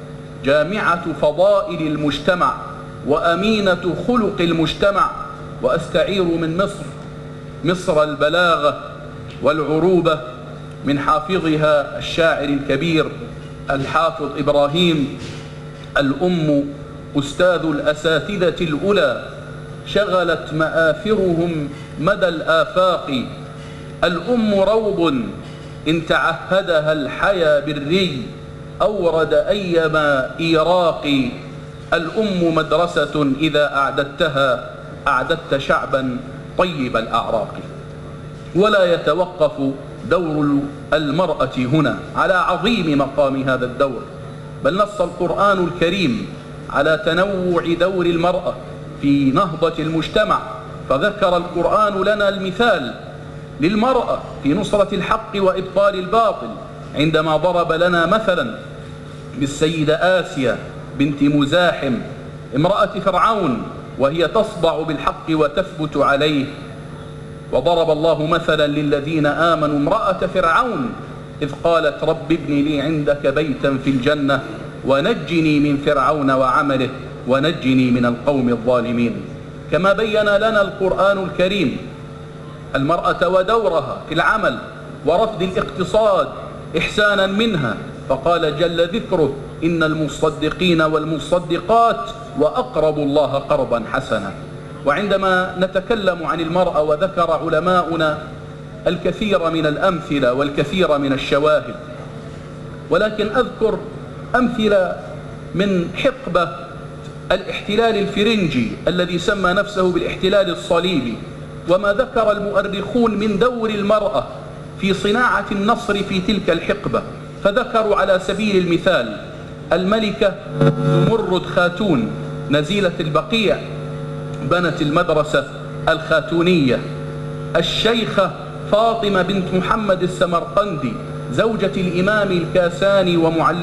[SPEAKER 6] جامعة فضائل المجتمع وأمينة خلق المجتمع. وأستعير من مصر البلاغة والعروبة من حافظها الشاعر الكبير الحافظ إبراهيم: الأم أستاذ الأساتذة الأولى، شغلت مآثرهم مدى الآفاق. الأم روض إن تعهدها الحيا بالري، أورد أيما إيراق. الأم مدرسة إذا أعددتها أعددت شعبا طيب الأعراق. ولا يتوقف دور المرأة هنا على عظيم مقام هذا الدور، بل نص القرآن الكريم على تنوع دور المرأة في نهضة المجتمع. فذكر القرآن لنا المثال للمرأة في نصرة الحق وإبطال الباطل، عندما ضرب لنا مثلا بالسيدة آسيا بنت مزاحم امرأة فرعون، وهي تصدع بالحق وتثبت عليه. وضرب الله مثلا للذين آمنوا امرأة فرعون إذ قالت رب ابن لي عندك بيتا في الجنة ونجني من فرعون وعمله ونجني من القوم الظالمين. كما بين لنا القرآن الكريم المرأة ودورها في العمل ورفض الاقتصاد إحسانا منها، فقال جل ذكره: إن المصدقين والمصدقات وأقرضوا الله قرضا حسنا. وعندما نتكلم عن المرأة وذكر علماؤنا الكثير من الأمثلة والكثير من الشواهد، ولكن أذكر أمثلة من حقبة الاحتلال الفرنجي الذي سمى نفسه بالاحتلال الصليبي، وما ذكر المؤرخون من دور المرأة في صناعة النصر في تلك الحقبة. فذكروا على سبيل المثال الملكة زمرد خاتون نزيلة البقيع، بنت المدرسة الخاتونية. الشيخة فاطمة بنت محمد السمرقندي زوجة الإمام الكاساني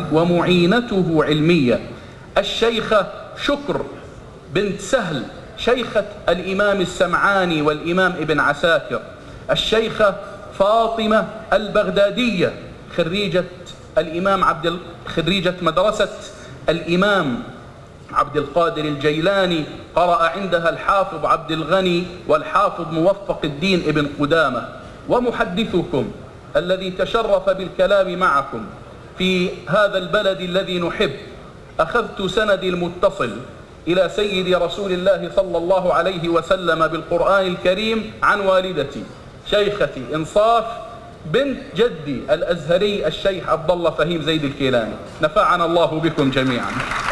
[SPEAKER 6] ومعينته علمية. الشيخة شكر بنت سهل شيخة الإمام السمعاني والإمام ابن عساكر. الشيخة فاطمة البغدادية خريجة مدرسة الإمام عبد القادر الجيلاني، قرأ عندها الحافظ عبد الغني والحافظ موفق الدين ابن قدامة. ومحدثكم الذي تشرف بالكلام معكم في هذا البلد الذي نحب، أخذت سندي المتصل إلى سيد رسول الله صلى الله عليه وسلم بالقرآن الكريم عن والدتي شيختي إنصاف بنت جدي الأزهري الشيخ عبد الله فهيم زيد الكيلاني، نفعنا الله بكم جميعا.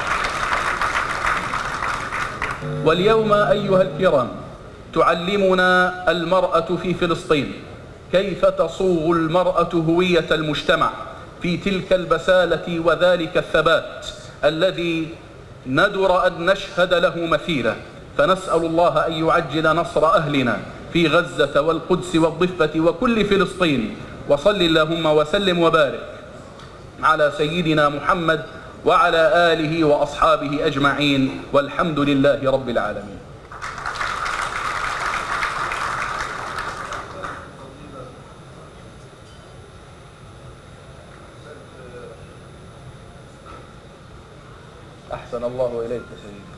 [SPEAKER 6] واليوم أيها الكرام تعلمنا المرأة في فلسطين كيف تصوغ المرأة هوية المجتمع في تلك البسالة وذلك الثبات الذي ندر أن نشهد له مثيله. فنسأل الله أن يعجل نصر أهلنا في غزة والقدس والضفة وكل فلسطين، وصل اللهم وسلم وبارك على سيدنا محمد وعلى آله وأصحابه أجمعين، والحمد لله رب العالمين. أحسن الله إليك سيدي.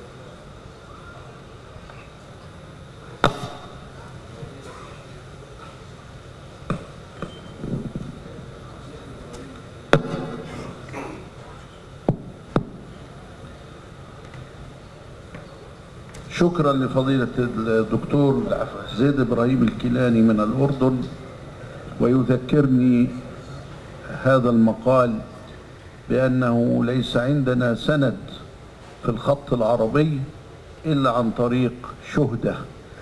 [SPEAKER 1] شكرا لفضيلة الدكتور زيد إبراهيم الكيلاني من الأردن. ويذكرني هذا المقال بأنه ليس عندنا سند في الخط العربي إلا عن طريق شهدة،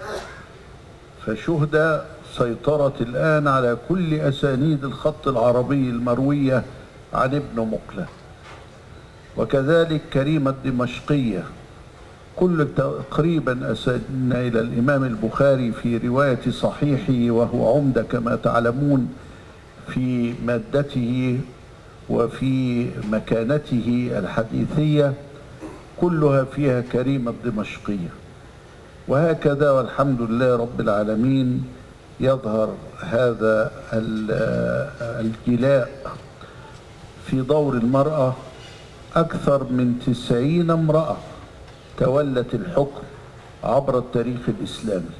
[SPEAKER 1] فشهدة سيطرت الآن على كل أسانيد الخط العربي المروية عن ابن مقلة، وكذلك كريمة الدمشقية. كل تقريبا أسندنا إلى الإمام البخاري في رواية صحيحه، وهو عمدة كما تعلمون في مادته وفي مكانته الحديثية، كلها فيها كريمة الدمشقية. وهكذا والحمد لله رب العالمين يظهر هذا الجلاء في دور المرأة. أكثر من 90 امرأة تولت الحكم عبر التاريخ الإسلامي.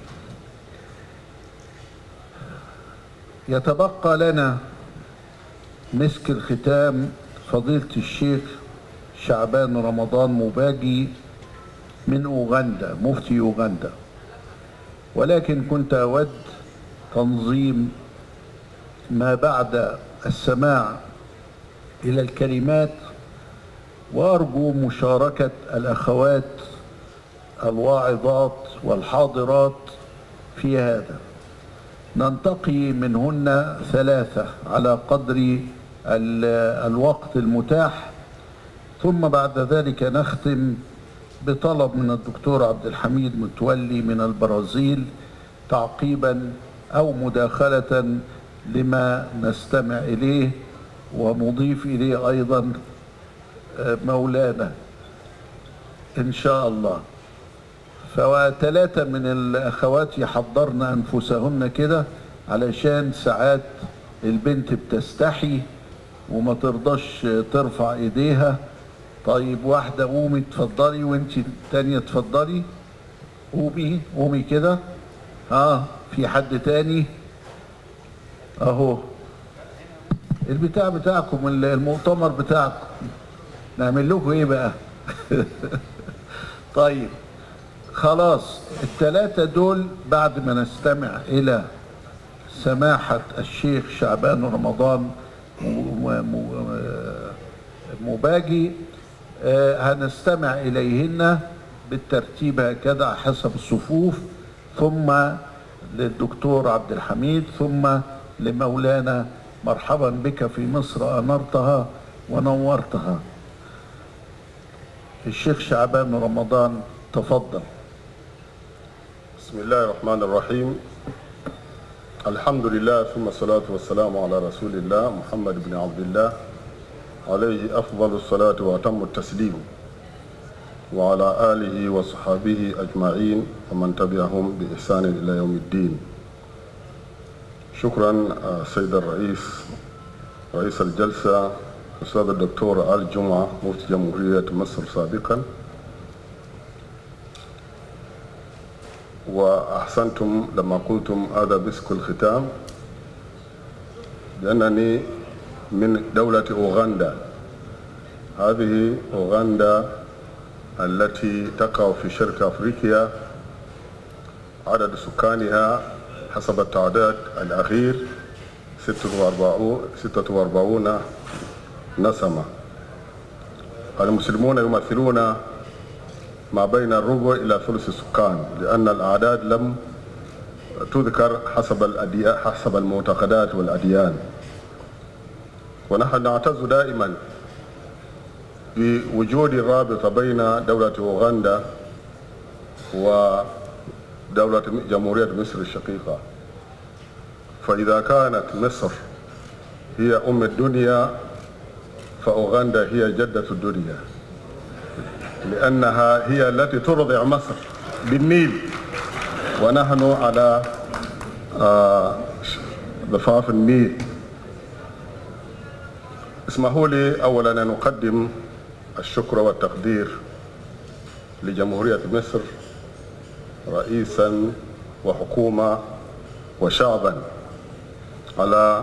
[SPEAKER 1] يتبقى لنا مسك الختام فضيلة الشيخ شعبان رمضان مباجي من أوغندا، مفتي أوغندا، ولكن كنت أود تنظيم ما بعد السماع إلى الكلمات، وأرجو مشاركة الأخوات الواعظات والحاضرات في هذا. ننتقي منهن 3 على قدر الوقت المتاح، ثم بعد ذلك نختم بطلب من الدكتور عبد الحميد متولي من البرازيل تعقيبا أو مداخلة لما نستمع إليه، ونضيف إليه أيضا مولانا إن شاء الله. ف3 من الأخوات يحضرن أنفسهن كده، علشان ساعات البنت بتستحي وما ترضاش ترفع إيديها. طيب واحدة قومي اتفضلي، وانت التانية اتفضلي، قومي كده. في حد تاني اهو. البتاع بتاعكم المؤتمر بتاعكم نعمل لكم ايه بقى؟ طيب خلاص، ال3 دول بعد ما نستمع الى سماحة الشيخ شعبان رمضان مباجي هنستمع إليهن بالترتيب هكذا حسب الصفوف، ثم للدكتور عبد الحميد، ثم لمولانا. مرحبا بك في مصر، أنرتها ونورتها. الشيخ شعبان رمضان تفضل.
[SPEAKER 7] بسم الله الرحمن الرحيم. الحمد لله، ثم الصلاة والسلام على رسول الله محمد بن عبد الله عليه أفضل الصلاة وأتم التسليم، وعلى آله وصحابه أجمعين ومن تبعهم بإحسان إلى يوم الدين. شكرا سيد الرئيس، رئيس الجلسة أستاذ الدكتور آل جمعة مفتي جمهورية مصر سابقا، وأحسنتم لما قلتم هذا مسك الختام. لأنني من دولة أوغندا. هذه أوغندا التي تقع في شرق أفريقيا، عدد سكانها حسب التعداد الأخير 46 نسمة. المسلمون يمثلون ما بين الربع إلى ثلث السكان، لأن الأعداد لم تذكر حسب المعتقدات والأديان. ونحن نعتز دائما بوجود الرابطة بين دولة أوغندا ودولة جمهورية مصر الشقيقة. فإذا كانت مصر هي أم الدنيا فأوغندا هي جدة الدنيا، لأنها هي التي ترضع مصر بالنيل، ونحن على ضفاف النيل. اسمحوا لي أولا أن أقدم الشكر والتقدير لجمهورية مصر رئيسا وحكومة وشعبا على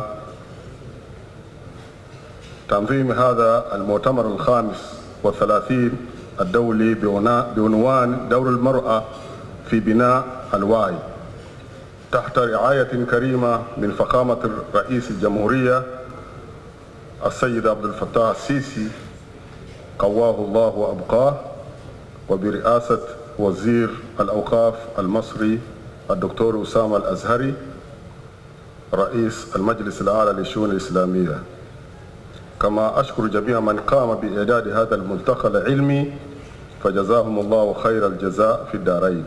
[SPEAKER 7] تنظيم هذا المؤتمر ال35 الدولي بعنوان دور المرأة في بناء الوعي، تحت رعاية كريمة من فخامة رئيس الجمهورية السيد عبد الفتاح السيسي قواه الله وأبقاه، وبرئاسة وزير الأوقاف المصري الدكتور أسامة الأزهري رئيس المجلس الأعلى للشؤون الإسلامية. كما أشكر جميع من قام بإعداد هذا الملتقى العلمي، فجزاهم الله خير الجزاء في الدارين.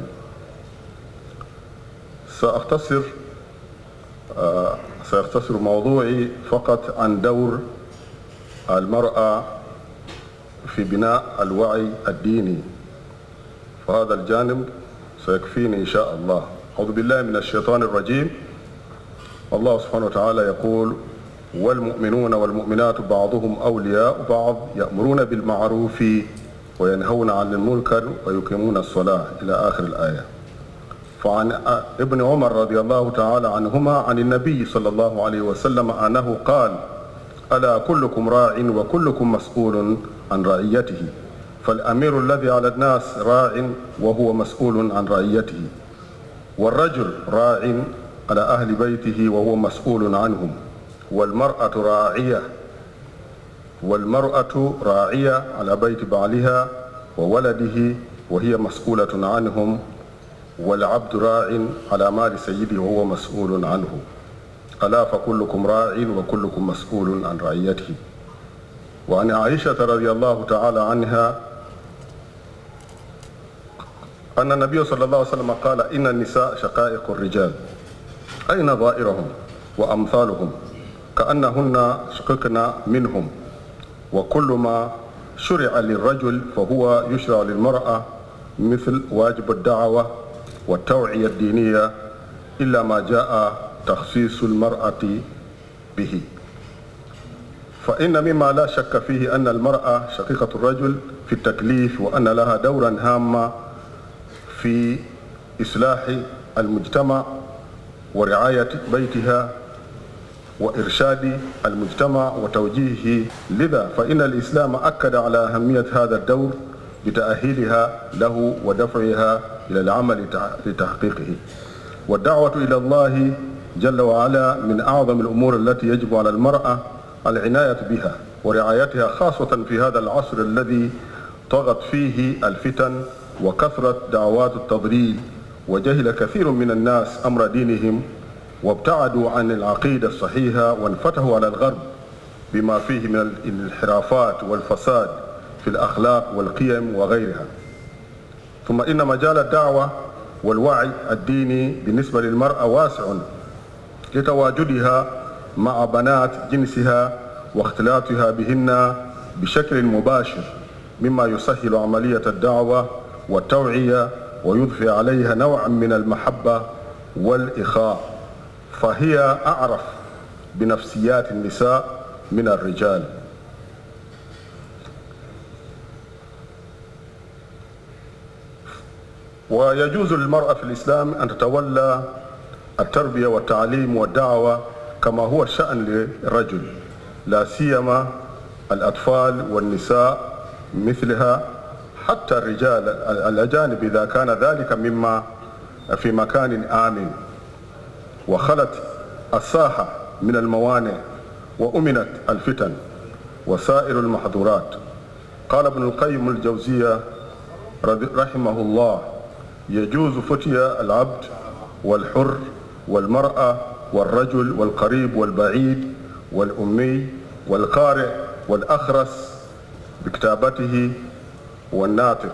[SPEAKER 7] سأختصر موضوعي فقط عن دور المرأة في بناء الوعي الديني، فهذا الجانب سيكفيني إن شاء الله. أعوذ بالله من الشيطان الرجيم. الله سبحانه وتعالى يقول: والمؤمنون والمؤمنات بعضهم أولياء بعض يأمرون بالمعروف وينهون عن المنكر ويقيمون الصلاة، إلى آخر الآية. فعن ابن عمر رضي الله تعالى عنهما عن النبي صلى الله عليه وسلم أنه قال: ألا كلكم راع وكلكم مسؤول عن رعيته، فالأمير الذي على الناس راع وهو مسؤول عن رعيته، والرجل راع على أهل بيته وهو مسؤول عنهم، والمرأة راعية على بيت بعلها وولده وهي مسؤولة عنهم، والعبد راع على مال سيده وهو مسؤول عنه. ألا فكلكم راع وكلكم مسؤول عن رعيته. وعن عائشة رضي الله تعالى عنها أن النبي صلى الله عليه وسلم قال: إن النساء شقائق الرجال، أي نظائرهم وأمثالهم، كأنهن شققن منهم، وكل ما شرع للرجل فهو يشرع للمرأة، مثل واجب الدعوة والتوعية الدينية، إلا ما جاء تخصيص المرأة به. فإن مما لا شك فيه أن المرأة شقيقة الرجل في التكليف، وأن لها دورا هاما في إصلاح المجتمع ورعاية بيتها وإرشاد المجتمع وتوجيهه. لذا فإن الإسلام أكد على أهمية هذا الدور بتأهيلها له ودفعها إلى العمل لتحقيقه. والدعوة إلى الله جل وعلا من أعظم الأمور التي يجب على المرأة العناية بها ورعايتها، خاصة في هذا العصر الذي طغت فيه الفتن وكثرت دعوات التضليل، وجهل كثير من الناس أمر دينهم وابتعدوا عن العقيدة الصحيحة وانفتحوا على الغرب بما فيه من الانحرافات والفساد في الأخلاق والقيم وغيرها. ثم إن مجال الدعوة والوعي الديني بالنسبة للمرأة واسع لتواجدها مع بنات جنسها واختلاطها بهن بشكل مباشر، مما يسهل عملية الدعوة والتوعية ويضفي عليها نوعا من المحبة والإخاء، فهي أعرف بنفسيات النساء من الرجال. ويجوز للمرأة في الإسلام أن تتولى التربية والتعليم والدعوة كما هو الشأن للرجل، لا سيما الأطفال والنساء مثلها، حتى الرجال الأجانب إذا كان ذلك مما في مكان آمن وخلت الساحة من الموانع وأمنت الفتن وسائر المحظورات. قال ابن القيم الجوزية رحمه الله: يجوز فتيا العبد والحر والمرأة والرجل والقريب والبعيد والأمي والقارئ والأخرس بكتابته والناطق.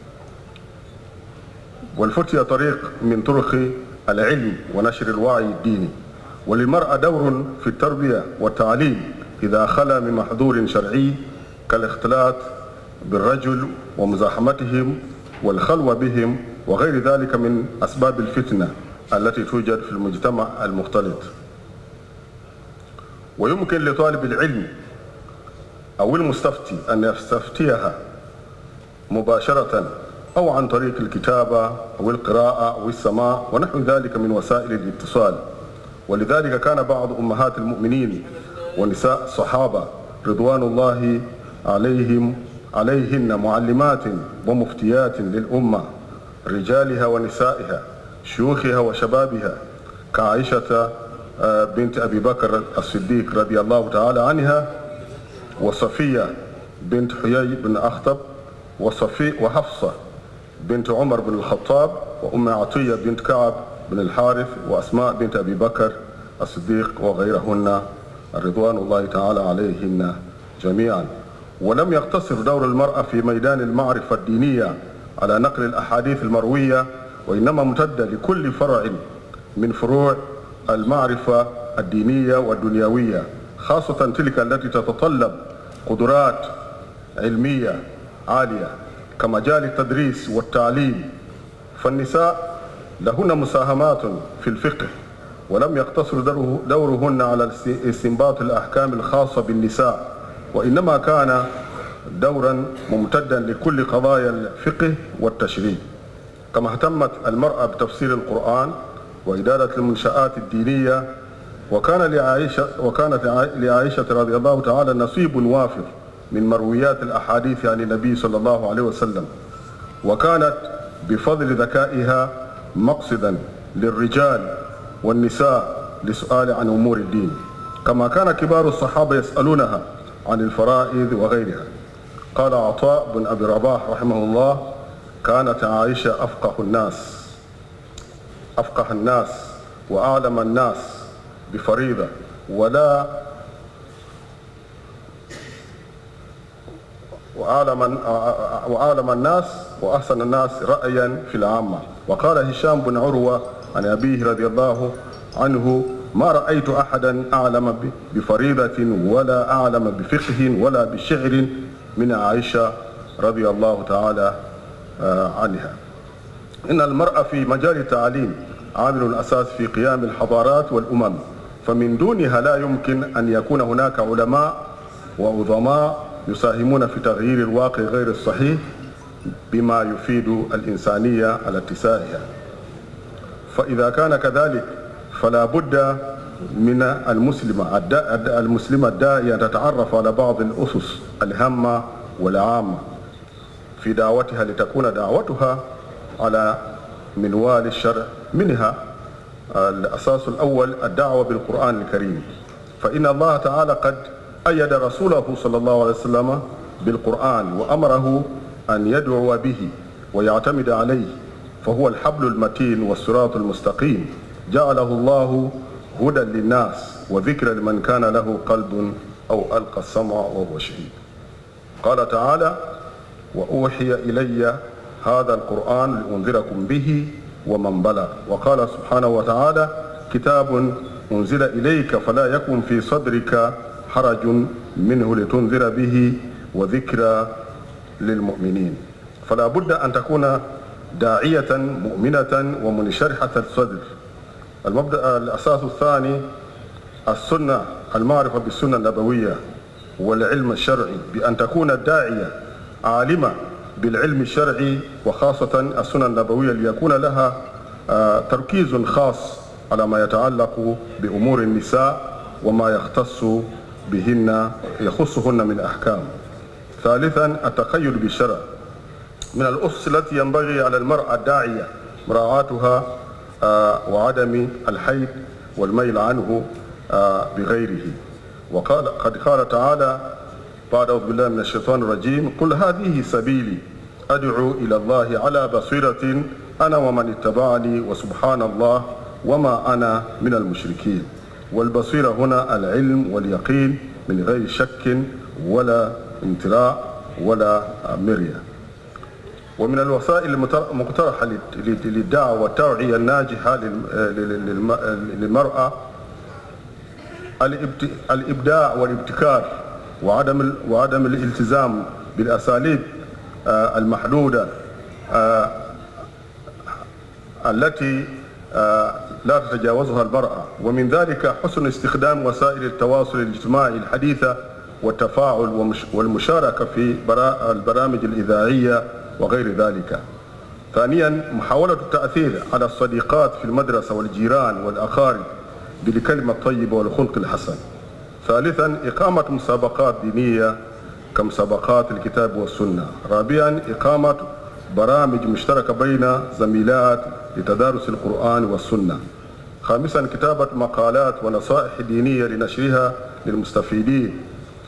[SPEAKER 7] والفتيا طريق من طرق العلم ونشر الوعي الديني. وللمرأة دور في التربية والتعليم إذا خلا من محظور شرعي كالاختلاط بالرجل ومزاحمتهم والخلوة بهم وغير ذلك من أسباب الفتنة التي توجد في المجتمع المختلط. ويمكن لطالب العلم أو المستفتي أن يستفتيها مباشرة أو عن طريق الكتابة أو القراءة أو السماع ونحو ذلك من وسائل الاتصال. ولذلك كان بعض أمهات المؤمنين ونساء الصحابة رضوان الله عليهن معلمات ومفتيات للأمة، رجالها ونسائها، شيوخها وشبابها، كعائشة بنت أبي بكر الصديق رضي الله تعالى عنها، وصفية بنت حيي بن أخطب، وحفصة بنت عمر بن الخطاب، وأم عطية بنت كعب بن الحارث، وأسماء بنت أبي بكر الصديق وغيرهن رضوان الله تعالى عليهن جميعا. ولم يقتصر دور المرأة في ميدان المعرفة الدينية على نقل الأحاديث المروية، وإنما امتد لكل فرع من فروع المعرفة الدينية والدنيوية، خاصة تلك التي تتطلب قدرات علمية عالية كمجال التدريس والتعليم. فالنساء لهن مساهمات في الفقه، ولم يقتصر دورهن على استنباط الأحكام الخاصة بالنساء، وإنما كان دورا ممتدا لكل قضايا الفقه والتشريع. كما اهتمت المرأة بتفسير القرآن وإدارة المنشآت الدينية، وكانت لعائشة رضي الله تعالى نصيب وافر من مرويات الأحاديث عن النبي صلى الله عليه وسلم، وكانت بفضل ذكائها مقصدا للرجال والنساء لسؤال عن أمور الدين، كما كان كبار الصحابة يسألونها عن الفرائض وغيرها. قال عطاء بن أبي رباح رحمه الله: كانت عائشة أفقه الناس وأعلم الناس بفريضة وأعلم الناس وأحسن الناس رأيا في العامة. وقال هشام بن عروة عن أبيه رضي الله عنه: ما رأيت أحدا أعلم بفريضة ولا أعلم بفقه ولا بشعر من عائشة رضي الله تعالى عنها. إن المرأة في مجال التعليم عامل الأساس في قيام الحضارات والأمم، فمن دونها لا يمكن أن يكون هناك علماء وعظماء يساهمون في تغيير الواقع غير الصحيح بما يفيد الإنسانية على اتساعها. فإذا كان كذلك فلا بد من المسلمة الداعية تتعرف على بعض الأسس الهامة والعامة في دعوتها، لتكون دعوتها على منوال الشرع. منها الأساس الأول الدعوة بالقرآن الكريم، فإن الله تعالى قد أيد رسوله صلى الله عليه وسلم بالقرآن وأمره أن يدعو به ويعتمد عليه، فهو الحبل المتين والصراط المستقيم، جعله الله هدى للناس وذكر لمن كان له قلب أو ألقى السمع وهو شهيد. قال تعالى: وأوحي إلي هذا القرآن لأنذركم به ومن بلغ. وقال سبحانه وتعالى: كتاب أنزل إليك فلا يكن في صدرك حرج منه لتنذر به وذكرى للمؤمنين. فلا بد أن تكون داعية مؤمنة ومنشرحة الصدر. المبدأ الأساس الثاني السنة، المعرفة بالسنة النبوية والعلم الشرعي، بأن تكون الداعية عالمة بالعلم الشرعي وخاصة السنة النبوية، ليكون لها تركيز خاص على ما يتعلق بأمور النساء وما يخصهن من أحكام. ثالثا التقيد بالشرع. من الأسس التي ينبغي على المرأة الداعية مراعاتها وعدم الحيد والميل عنه بغيره. قد قال تعالى بعد أعوذ بالله من الشيطان الرجيم: قل هذه سبيلي أدعو إلى الله على بصيرة أنا ومن اتبعني وسبحان الله وما أنا من المشركين. والبصيرة هنا العلم واليقين من غير شك ولا امتراء ولا مرية. ومن الوسائل المقترحة للدعوة والتوعية الناجحة للمرأة الإبداع والابتكار وعدم الالتزام بالأساليب المحدودة التي لا تتجاوزها المرأة. ومن ذلك حسن استخدام وسائل التواصل الاجتماعي الحديثة والتفاعل والمشاركة في البرامج الإذاعية وغير ذلك. ثانيا محاولة التأثير على الصديقات في المدرسة والجيران والأقارب بالكلمة الطيبة والخلق الحسن. ثالثا إقامة مسابقات دينية كمسابقات الكتاب والسنة. رابعا إقامة برامج مشتركة بين زميلات لتدارس القرآن والسنة. خامسا كتابة مقالات ونصائح دينية لنشرها للمستفيدين.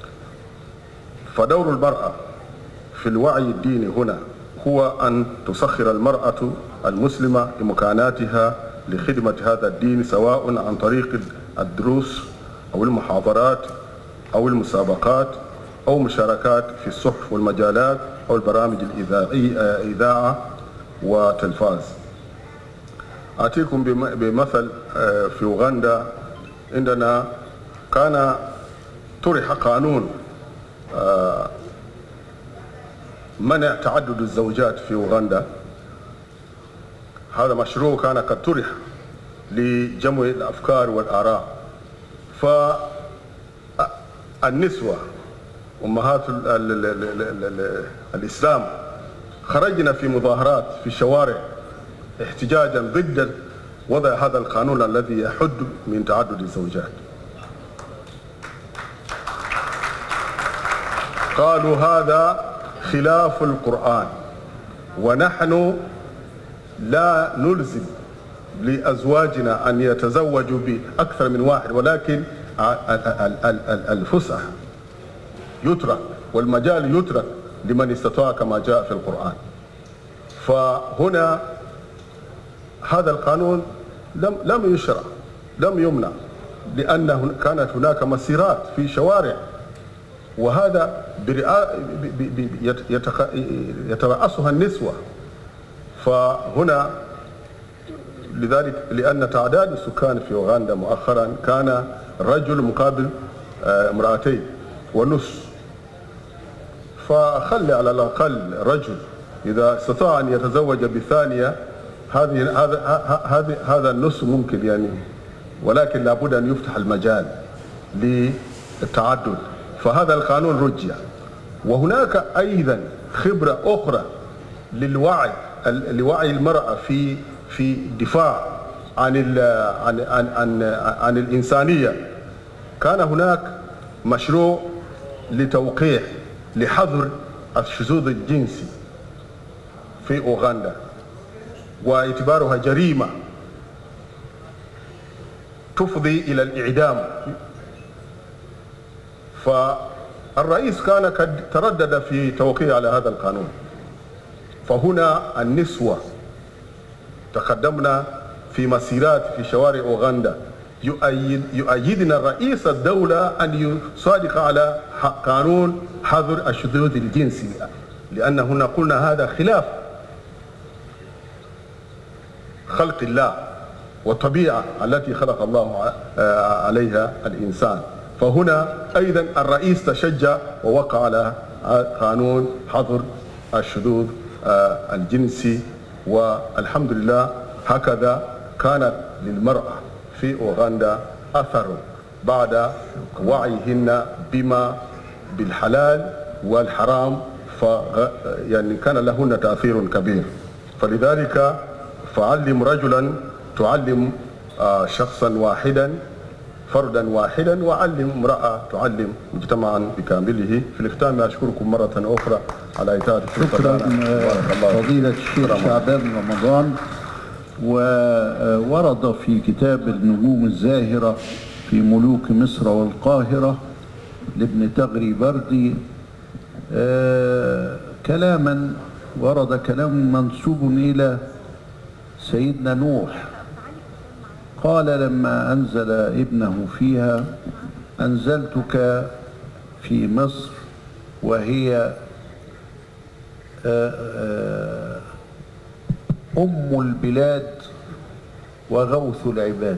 [SPEAKER 7] فدور المرأة في الوعي الديني هنا هو أن تسخر المرأة المسلمة إمكاناتها لخدمة هذا الدين، سواء عن طريق الدروس أو المحاضرات أو المسابقات أو مشاركات في الصحف والمجالات أو البرامج الإذاعة وتلفاز. آتيكم بمثل. في أوغندا عندنا كان طرح قانون منع تعدد الزوجات في أوغندا. هذا مشروع كان قد طرح لجمع الأفكار والآراء. فالنسوة أمهات الإسلام خرجنا في مظاهرات في الشوارع احتجاجا ضد وضع هذا القانون الذي يحد من تعدد الزوجات. قالوا هذا خلاف القرآن، ونحن لا نلزم لأزواجنا أن يتزوجوا بأكثر من واحد، ولكن الفسح يترك والمجال يترك لمن استطاع كما جاء في القرآن. فهنا هذا القانون لم يشرع، لم يمنع، لأن كانت هناك مسيرات في شوارع، وهذا يترأسها النسوة. فهنا لذلك لأن تعداد السكان في أوغندا مؤخرا كان رجل مقابل امرأتين ونصف، فخلي على الأقل رجل إذا استطاع أن يتزوج بالثانية هذا النصف ممكن يعني، ولكن لابد أن يفتح المجال للتعدد. فهذا القانون رجع. وهناك أيضا خبرة أخرى لوعي المرأة في الدفاع عن الإنسانية. كان هناك مشروع لتوقيع لحظر الشذوذ الجنسي في أوغندا واعتبارها جريمة تفضي إلى الإعدام. فالرئيس كان قد تردد في توقيع على هذا القانون. فهنا النسوة تقدمنا في مسيرات في شوارع أوغندا يؤيدنا رئيس الدولة أن يصادق على قانون حظر الشذوذ الجنسي، لأن هنا قلنا هذا خلاف خلق الله والطبيعة التي خلق الله عليها الإنسان. فهنا أيضا الرئيس تشجع ووقع على قانون حظر الشذوذ الجنسي. والحمد لله هكذا كانت للمرأة في أوغندا أثر بعد وعيهن بما بالحلال والحرام، يعني كان لهن تأثير كبير. فلذلك فعلم رجلا تعلم شخصا واحدا فردا واحدا، وعلم امرأة تعلم مجتمعا بكامله. في الختام أشكركم مرة أخرى على إتاحة
[SPEAKER 1] شكرا فضيلة الشيخ شعبان رمضان. وورد في كتاب النجوم الزاهرة في ملوك مصر والقاهرة لابن تغري بردي كلاما، ورد كلام منسوب إلى سيدنا نوح، قال لما أنزل ابنه فيها: أنزلتك في مصر وهي أم البلاد وغوث العباد.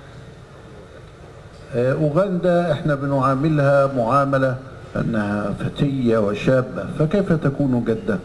[SPEAKER 1] أوغندا احنا بنعاملها معاملة أنها فتية وشابة، فكيف تكون جدة؟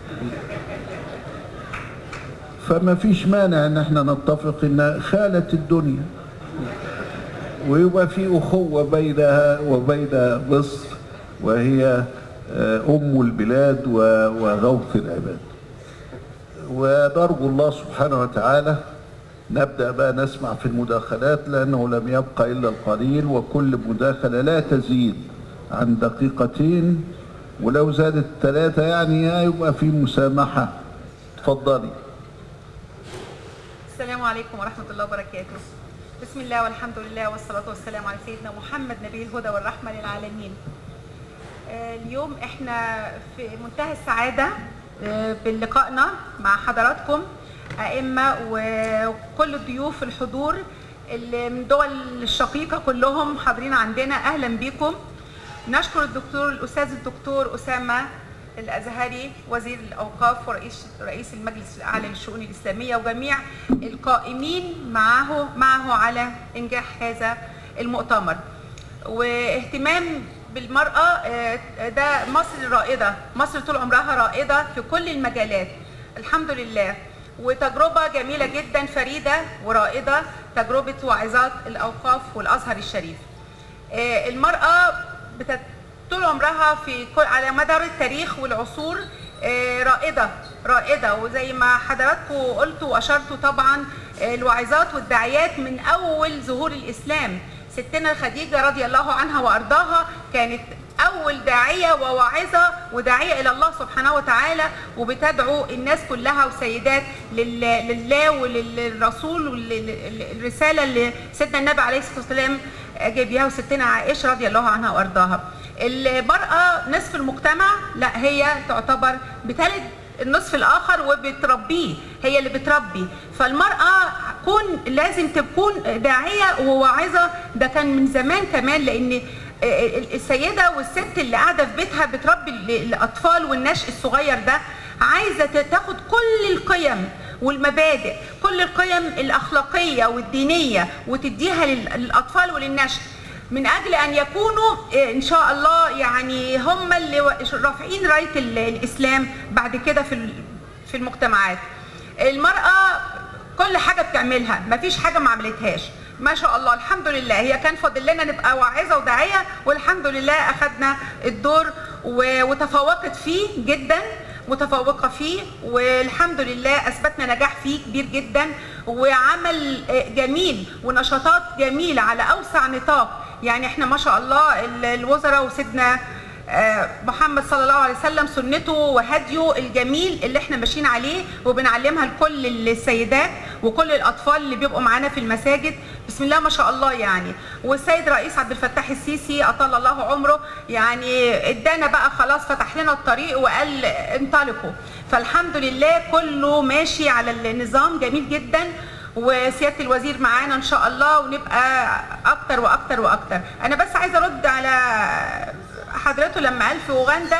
[SPEAKER 1] فما فيش مانع ان احنا نتفق ان خالة الدنيا، ويبقى في أخوة بينها وبين مصر وهي أم البلاد وغوث العباد. ونرجو الله سبحانه وتعالى نبدأ بقى نسمع في المداخلات، لأنه لم يبقى إلا القليل، وكل مداخلة لا تزيد عن دقيقتين، ولو زادت 3 يعني يبقى في مسامحة. تفضلي.
[SPEAKER 8] السلام عليكم ورحمة الله وبركاته. بسم الله والحمد لله والصلاة والسلام على سيدنا محمد نبي الهدى والرحمة للعالمين. اليوم احنا في منتهى السعادة بلقائنا مع حضراتكم أئمة وكل الضيوف الحضور اللي من دول الشقيقة كلهم حاضرين عندنا. أهلا بكم. نشكر الأستاذ الدكتور أسامة الأزهري وزير الأوقاف ورئيس المجلس الأعلى للشؤون الإسلامية وجميع القائمين معه على إنجاح هذا المؤتمر. واهتمام بالمرأة ده مصر رائدة، مصر طول عمرها رائدة في كل المجالات الحمد لله، وتجربة جميلة جدا فريدة ورائدة، تجربة واعظات الأوقاف والأزهر الشريف. المرأة طول عمرها على مدار التاريخ والعصور رائدة، وزي ما حضراتكم قلتوا وأشرتوا طبعا الواعظات والداعيات من أول ظهور الإسلام. ستنا خديجة رضي الله عنها وأرضاها كانت أول داعية وواعظة وداعية إلى الله سبحانه وتعالى، وبتدعو الناس كلها وسيدات لله وللرسول والرسالة اللي سيدنا النبي عليه الصلاة والسلام جابها، وستنا عائشة رضي الله عنها وأرضاها. المرأة نصف المجتمع، لا هي تعتبر بتلد النصف الآخر وبتربيه، هي اللي بتربي. فالمرأة لازم تكون داعية وواعظة، ده كان من زمان كمان، لأن السيدة والست اللي قاعدة في بيتها بتربي الأطفال والنشء الصغير ده عايزة تاخد كل القيم والمبادئ، كل القيم الأخلاقية والدينية وتديها للأطفال وللنشء، من أجل أن يكونوا إن شاء الله يعني هم اللي رافعين راية الإسلام بعد كده في المجتمعات. المرأة كل حاجة بتعملها، مفيش حاجة ما عملتهاش ما شاء الله الحمد لله. هي كان فاضل لنا نبقى واعظة وداعية، والحمد لله أخذنا الدور وتفوقت فيه جدا، متفوقة فيه، والحمد لله أثبتنا نجاح فيه كبير جدا، وعمل جميل ونشاطات جميلة على أوسع نطاق. يعني احنا ما شاء الله الوزراء وسيدنا محمد صلى الله عليه وسلم سنته وهديه الجميل اللي احنا ماشيين عليه وبنعلمها لكل السيدات وكل الأطفال اللي بيبقوا معانا في المساجد، بسم الله ما شاء الله يعني. والسيد رئيس عبد الفتاح السيسي أطال الله عمره يعني ادانا بقى خلاص، فتح لنا الطريق وقال انطلقوا. فالحمد لله كله ماشي على النظام جميل جدا، وسيادة الوزير معانا ان شاء الله، ونبقى اكتر واكتر واكتر. انا بس عايزه ارد على حضرته لما قال في اوغندا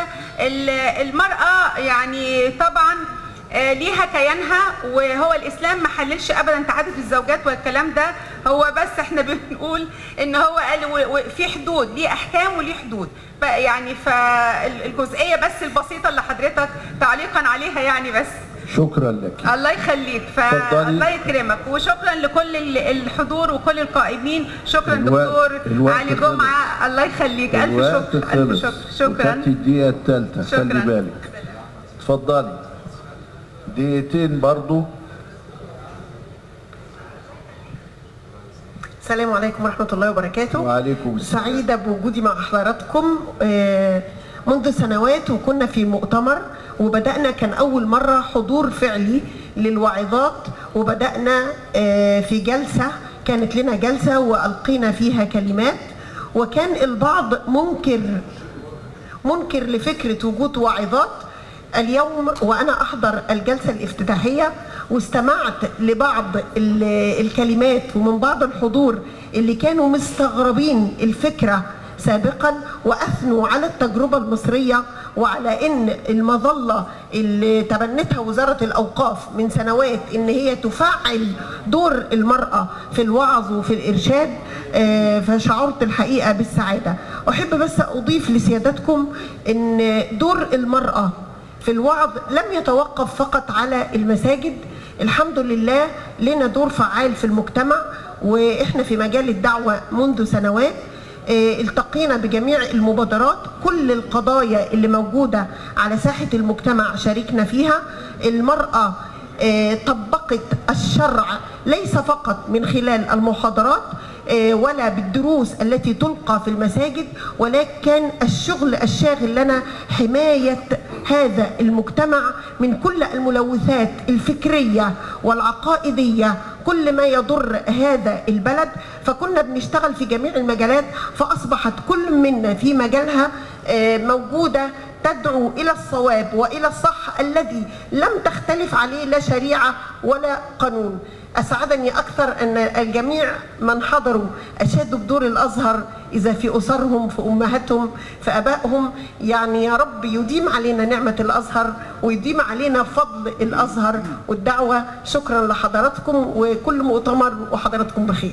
[SPEAKER 8] المرأة يعني طبعا ليها كيانها، وهو الاسلام ما حللش ابدا تعدد الزوجات والكلام ده، هو بس احنا بنقول ان هو قال في حدود، ليه احكام وليه حدود بقى يعني. فالجزئيه بس البسيطه اللي حضرتك تعليقا عليها يعني بس.
[SPEAKER 1] شكرا لك.
[SPEAKER 8] الله يخليك، فالله يكرمك، وشكرا لكل الحضور وكل القائمين. شكرا دكتور علي جمعه، الله يخليك، الف شكر الف شكر. شكرا.
[SPEAKER 1] الدقيقه الثالثه خلي بالك. اتفضلي دقيقتين برضو.
[SPEAKER 9] السلام عليكم ورحمة الله وبركاته.
[SPEAKER 1] وعليكم السلام.
[SPEAKER 9] سعيدة بوجودي مع حضراتكم منذ سنوات، وكنا في مؤتمر وبدأنا، كان أول مرة حضور فعلي للواعظات، وبدأنا في جلسة، كانت لنا جلسة وألقينا فيها كلمات، وكان البعض منكر لفكرة وجود واعظات. اليوم وأنا أحضر الجلسة الافتتاحية واستمعت لبعض الكلمات ومن بعض الحضور اللي كانوا مستغربين الفكرة سابقا، وأثنوا على التجربة المصرية وعلى إن المظلة اللي تبنتها وزارة الأوقاف من سنوات إن هي تفعل دور المرأة في الوعظ وفي الإرشاد. فشعرت الحقيقة بالسعادة. أحب بس أضيف لسيادتكم إن دور المرأة في الوعظ لم يتوقف فقط على المساجد. الحمد لله لنا دور فعال في المجتمع، وإحنا في مجال الدعوة منذ سنوات التقينا بجميع المبادرات، كل القضايا اللي موجودة على ساحة المجتمع شاركنا فيها. المرأة طبقت الشرع ليس فقط من خلال المحاضرات ولا بالدروس التي تلقى في المساجد، ولكن الشغل الشاغل لنا حماية هذا المجتمع من كل الملوثات الفكرية والعقائدية، كل ما يضر هذا البلد. فكنا بنشتغل في جميع المجالات، فأصبحت كل منا في مجالها موجودة تدعو إلى الصواب وإلى الصح الذي لم تختلف عليه لا شريعة ولا قانون. أسعدني أكثر أن الجميع من حضروا أشادوا بدور الأزهر، إذا في أسرهم، في أمهاتهم، في أبائهم. يعني يا رب يديم علينا نعمة الأزهر ويديم علينا فضل الأزهر والدعوة. شكرا لحضراتكم وكل مؤتمر وحضراتكم بخير.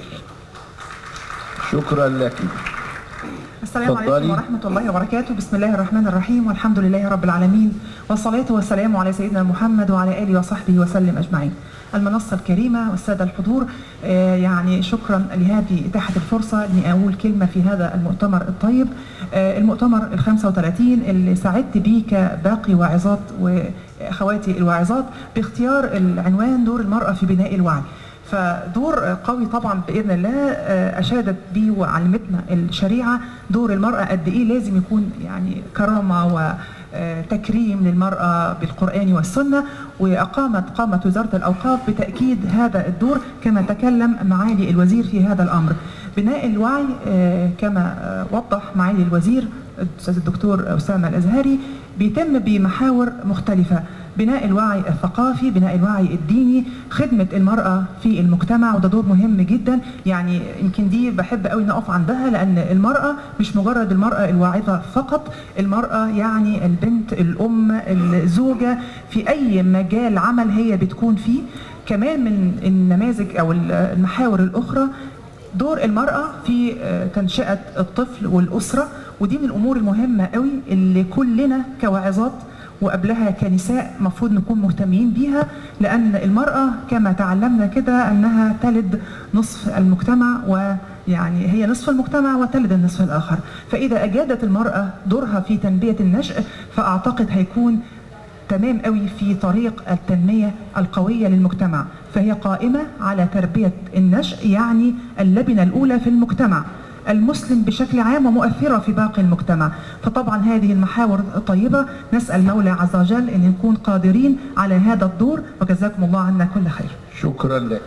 [SPEAKER 1] شكرا لك.
[SPEAKER 10] السلام عليكم ورحمة الله وبركاته. بسم الله الرحمن الرحيم، والحمد لله رب العالمين، والصلاة والسلام على سيدنا محمد وعلى آله وصحبه وسلم أجمعين. المنصة الكريمة والسادة الحضور، يعني شكرا لهذه إتاحة الفرصة إني أقول كلمة في هذا المؤتمر الطيب، المؤتمر ال35 اللي سعدت به كباقي واعظات وأخواتي الواعظات باختيار العنوان دور المرأة في بناء الوعي. فدور قوي طبعا باذن الله اشادت به وعلمتنا الشريعه دور المراه قد ايه لازم يكون يعني كرامه وتكريم للمراه بالقران والسنه. قامت وزاره الاوقاف بتاكيد هذا الدور كما تكلم معالي الوزير في هذا الامر. بناء الوعي كما وضح معالي الوزير الاستاذ الدكتور اسامه الازهري بيتم بمحاور مختلفه: بناء الوعي الثقافي، بناء الوعي الديني، خدمة المرأة في المجتمع، وده دور مهم جدا. يعني يمكن دي بحب قوي نقف عندها، لأن المرأة مش مجرد المرأة الواعظة فقط، المرأة يعني البنت، الأم، الزوجة، في أي مجال عمل هي بتكون فيه. كمان من النماذج أو المحاور الأخرى دور المرأة في تنشئة الطفل والأسرة، ودي من الأمور المهمة قوي اللي كلنا كواعظات وقبلها كنساء مفروض نكون مهتمين بيها، لأن المرأة كما تعلمنا كده أنها تلد نصف المجتمع، ويعني هي نصف المجتمع وتلد النصف الآخر. فإذا أجادت المرأة دورها في تنمية النشء فأعتقد هيكون تمام قوي في طريق التنمية القوية للمجتمع. فهي قائمة على تربية النشء، يعني اللبنة الأولى في المجتمع المسلم بشكل عام ومؤثرة في باقي المجتمع. فطبعا هذه المحاور طيبة، نسأل مولى عز وجل أن نكون قادرين على هذا الدور، وجزاكم الله عنا كل خير.
[SPEAKER 1] شكرا لك.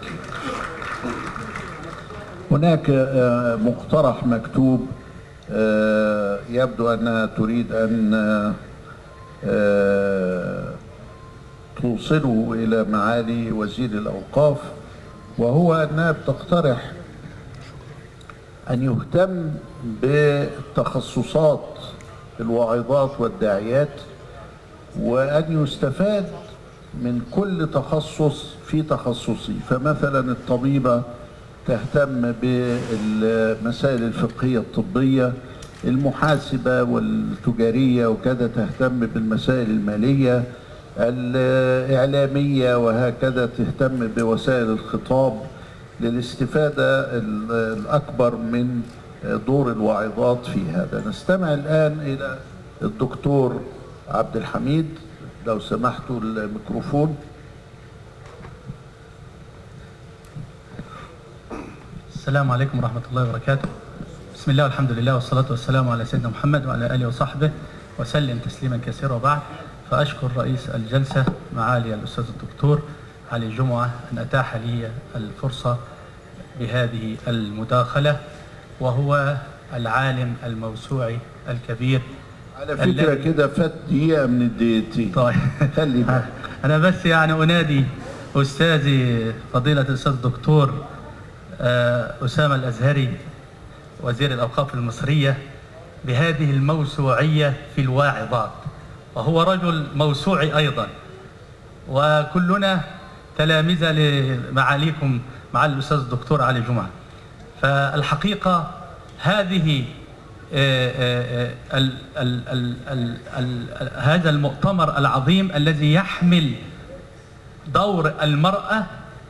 [SPEAKER 1] هناك مقترح مكتوب يبدو أنها تريد أن توصله إلى معالي وزير الأوقاف، وهو أنها بتقترح أن يهتم بتخصصات الواعظات والداعيات، وأن يستفاد من كل تخصص في تخصصي. فمثلا الطبيبة تهتم بالمسائل الفقهية الطبية، المحاسبة والتجارية وكذا تهتم بالمسائل المالية، الإعلامية وهكذا تهتم بوسائل الخطاب، للاستفادة الأكبر من دور الواعظات في هذا. نستمع الآن إلى الدكتور عبد الحميد، لو سمحتوا الميكروفون.
[SPEAKER 11] السلام عليكم ورحمة الله وبركاته. بسم الله والحمد لله والصلاة والسلام على سيدنا محمد وعلى آله وصحبه وسلم تسليما كثيرا. وبعد، فأشكر رئيس الجلسة معالي الأستاذ الدكتور علي جمعة أن أتاح لي الفرصة بهذه المداخلة، وهو العالم الموسوعي الكبير.
[SPEAKER 1] على فكرة كده فات دقيقة من الدقيقتين.
[SPEAKER 11] طيب
[SPEAKER 1] خلي بالك.
[SPEAKER 11] أنا بس يعني أنادي أستاذي فضيلة الأستاذ الدكتور أسامة الأزهري وزير الأوقاف المصرية بهذه الموسوعية في الواعظات، وهو رجل موسوعي أيضا، وكلنا تلامذة لمعاليكم معالي الأستاذ الدكتور علي جمعة. فالحقيقة هذه هذا المؤتمر العظيم الذي يحمل دور المرأة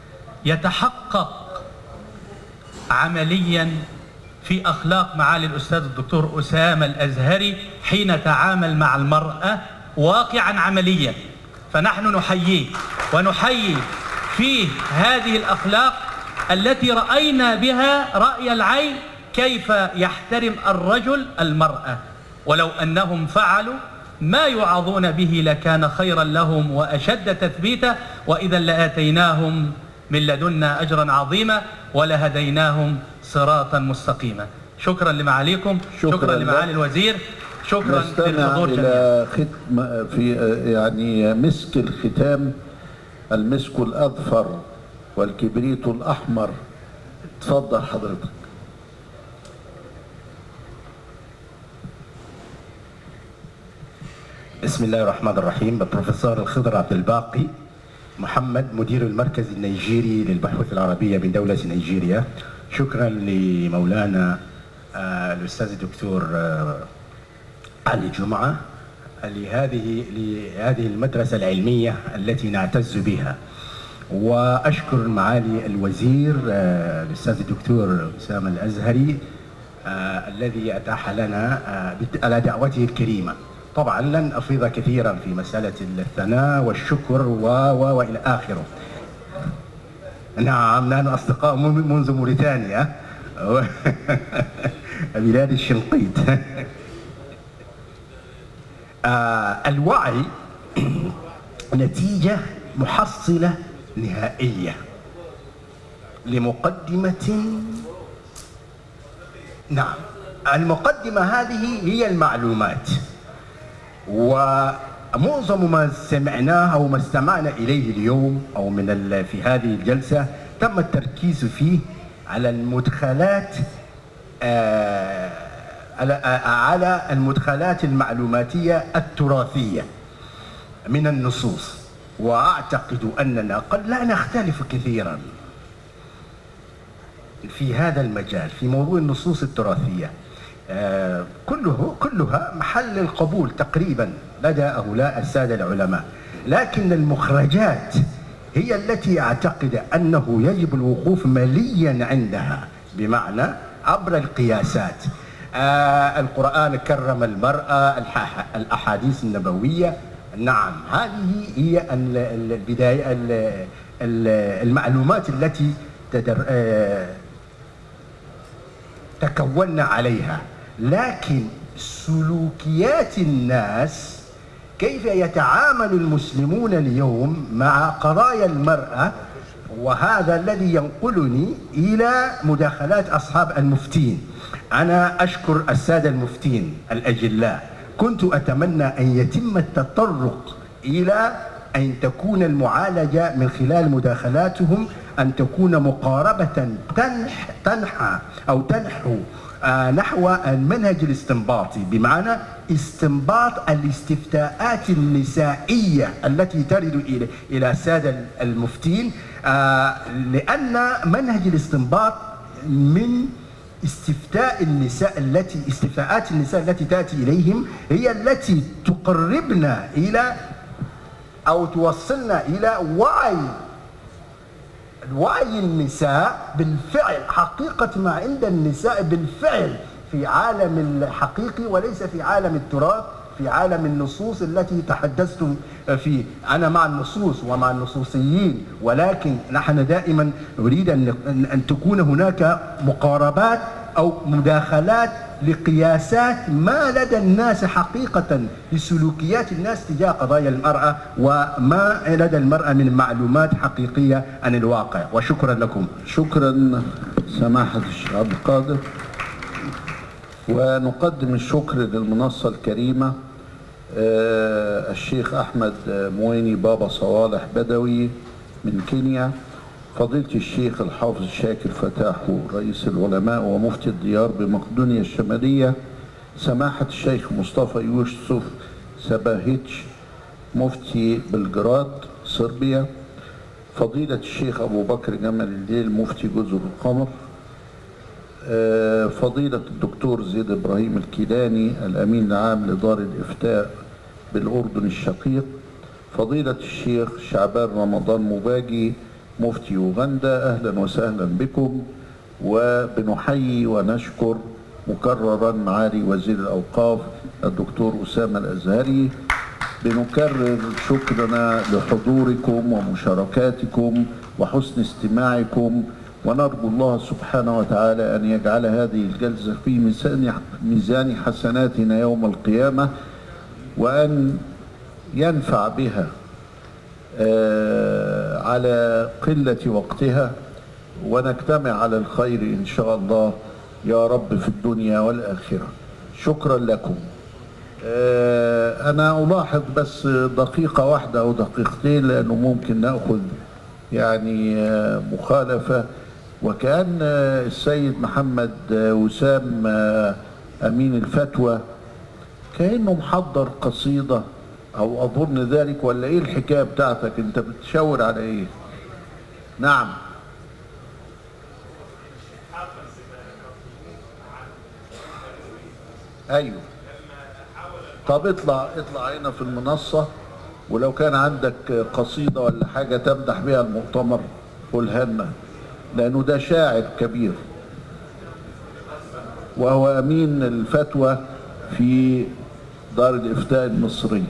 [SPEAKER 11] يتحقق عمليا في أخلاق معالي الأستاذ الدكتور أسامة الأزهري حين تعامل مع المرأة واقعا عمليا. فنحن نحييه ونحيي فيه هذه الأخلاق التي رأينا بها رأي العين كيف يحترم الرجل المرأة، ولو أنهم فعلوا ما يوعظون به لكان خيرا لهم وأشد تثبيتا، وإذا لآتيناهم من لدنا أجرا عظيما ولهديناهم صراطا مستقيما. شكرا لمعاليكم، شكرا لمعالي الوزير، شكرا للحضور
[SPEAKER 1] إلى ختم في يعني مسك الختام، المسك الأظفر والكبريت الأحمر. تفضل حضرتك.
[SPEAKER 12] بسم الله الرحمن الرحيم. بروفيسور الخضر عبد الباقي محمد، مدير المركز النيجيري للبحوث العربية من دولة نيجيريا. شكرا لمولانا الأستاذ الدكتور علي جمعة لهذه المدرسة العلمية التي نعتز بها، وأشكر معالي الوزير الأستاذ الدكتور أسامة الأزهري الذي أتاح لنا على دعوته الكريمة. طبعا لن أفيض كثيرا في مسألة الثناء والشكر وإلى آخره. نعم، نحن أصدقاء منذ موريتانيا بلاد الشنقيط. الوعي نتيجة محصلة نهائية لمقدمة. نعم، المقدمة هذه هي المعلومات، ومعظم ما سمعناه أو ما استمعنا إليه اليوم أو في هذه الجلسة تم التركيز فيه على المدخلات على المدخلات المعلوماتية التراثية من النصوص، وأعتقد أننا قد لا نختلف كثيرا في هذا المجال في موضوع النصوص التراثية. كلها محل القبول تقريبا لدى هؤلاء السادة العلماء، لكن المخرجات هي التي أعتقد أنه يجب الوقوف مليا عندها، بمعنى عبر القياسات. القرآن كرم المرأة، الأحاديث النبوية. نعم، هذه هي البداية، المعلومات التي تكوننا عليها. لكن سلوكيات الناس، كيف يتعامل المسلمون اليوم مع قضايا المرأة، وهذا الذي ينقلني إلى مداخلات أصحاب المفتين. أنا أشكر السادة المفتين الأجلاء، كنت أتمنى أن يتم التطرق إلى أن تكون المعالجة من خلال مداخلاتهم أن تكون مقاربة تنحو نحو المنهج الاستنباطي، بمعنى استنباط الاستفتاءات النسائية التي ترد إلى السادة المفتين، لأن منهج الاستنباط من استفتاءات النساء التي تأتي إليهم هي التي تقربنا إلى أو توصلنا إلى وعي النساء بالفعل، حقيقة ما عند النساء بالفعل في عالم الحقيقي وليس في عالم التراث، في عالم النصوص التي تحدثتم فيه. أنا مع النصوص ومع النصوصيين، ولكن نحن دائما نريد أن تكون هناك مقاربات أو مداخلات لقياسات ما لدى الناس حقيقة لسلوكيات الناس تجاه قضايا المرأة، وما لدى المرأة من معلومات حقيقية عن الواقع. وشكرا لكم.
[SPEAKER 1] شكرا سماحة الشيخ عبد القادر. ونقدم الشكر للمنصة الكريمة الشيخ أحمد مويني بابا صوالح بدوي من كينيا، فضيلة الشيخ الحافظ شاكر فتاحو رئيس العلماء ومفتي الديار بمقدونيا الشمالية، سماحة الشيخ مصطفى يوسف سباهيتش مفتي بلجراد صربيا، فضيلة الشيخ أبو بكر جمال الليل مفتي جزر القمر، فضيلة الدكتور زيد إبراهيم الكيلاني الأمين العام لدار الإفتاء بالأردن الشقيق، فضيلة الشيخ شعبان رمضان مباجي مفتي أوغندا، أهلا وسهلا بكم. وبنحيي ونشكر مكررا معالي وزير الأوقاف الدكتور أسامة الأزهري. بنكرر شكرنا لحضوركم ومشاركاتكم وحسن استماعكم، ونرجو الله سبحانه وتعالى أن يجعل هذه الجلسة في ميزان حسناتنا يوم القيامة، وأن ينفع بها على قلة وقتها، ونجتمع على الخير إن شاء الله يا رب في الدنيا والآخرة. شكرا لكم. أنا ألاحظ بس دقيقة واحدة أو دقيقتين، لأنه ممكن نأخذ يعني مخالفة. وكأن السيد محمد وسام أمين الفتوى كأنه محضر قصيدة أو أظن ذلك، ولا إيه الحكاية بتاعتك؟ أنت بتشاور على إيه؟ نعم. أيوه. طب اطلع هنا في المنصة، ولو كان عندك قصيدة ولا حاجة تمدح بها المؤتمر قولها لنا، لأنه ده شاعر كبير وهو أمين الفتوى في دار الإفتاء المصري.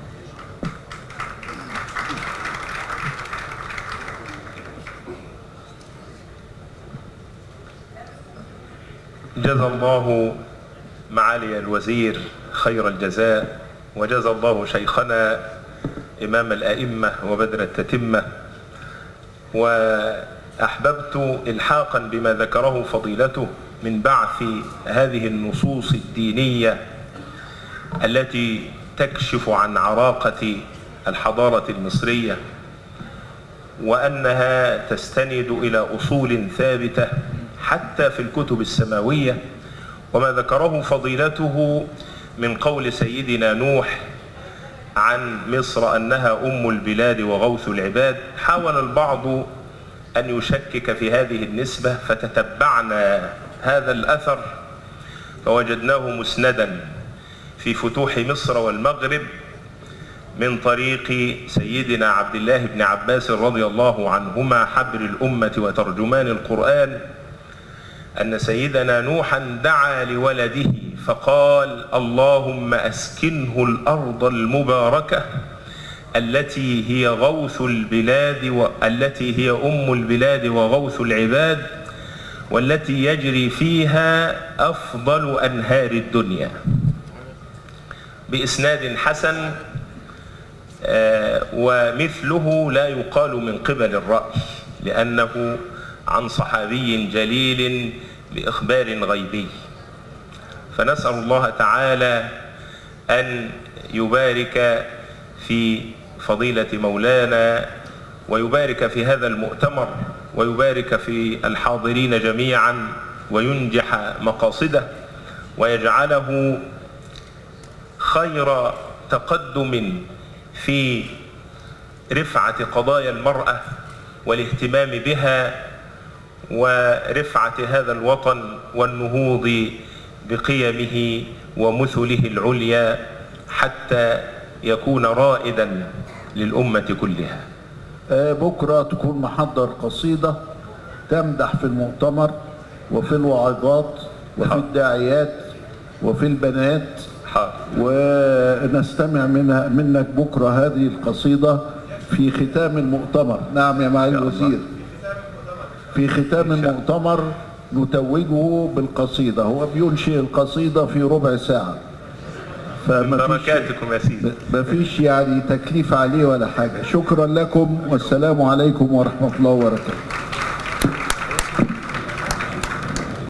[SPEAKER 13] جزا الله معالي الوزير خير الجزاء، وجزا الله شيخنا إمام الأئمة وبدر التتمة. وأحببت إلحاقا بما ذكره فضيلته من بعث هذه النصوص الدينية التي تكشف عن عراقة الحضارة المصرية، وأنها تستند إلى أصول ثابتة حتى في الكتب السماوية. وما ذكره فضيلته من قول سيدنا نوح عن مصر أنها أم البلاد وغوث العباد، حاول البعض أن يشكك في هذه النسبة، فتتبعنا هذا الأثر فوجدناه مسندا في فتوح مصر والمغرب من طريق سيدنا عبد الله بن عباس رضي الله عنهما حبر الأمة وترجمان القرآن، أن سيدنا نوحا دعا لولده فقال: اللهم أسكنه الأرض المباركة التي هي غوث البلاد التي هي أم البلاد وغوث العباد، والتي يجري فيها أفضل أنهار الدنيا، بإسناد حسن. ومثله لا يقال من قبل الرأي، لأنه عن صحابي جليل بإخبار غيبي. فنسأل الله تعالى أن يبارك في فضيلة مولانا، ويبارك في هذا المؤتمر، ويبارك في الحاضرين جميعا، وينجح مقاصده، ويجعله خير تقدم في رفعة قضايا المرأة والاهتمام بها، ورفعة هذا الوطن والنهوض بقيمه ومثله العليا، حتى يكون رائدا للأمة كلها.
[SPEAKER 1] بكرة تكون محضر قصيدة تمدح في المؤتمر وفي الوعظات وفي الداعيات وفي البنات ونستمع منك بكرة هذه القصيدة في ختام المؤتمر. نعم يا معالي الوزير، في ختام المؤتمر نتوجه بالقصيدة. هو بينشئ القصيدة في ربع ساعة،
[SPEAKER 13] بركاتكم يا سيدي.
[SPEAKER 1] ما فيش يعني تكليف عليه ولا حاجة. شكرا لكم والسلام عليكم ورحمة الله وبركاته.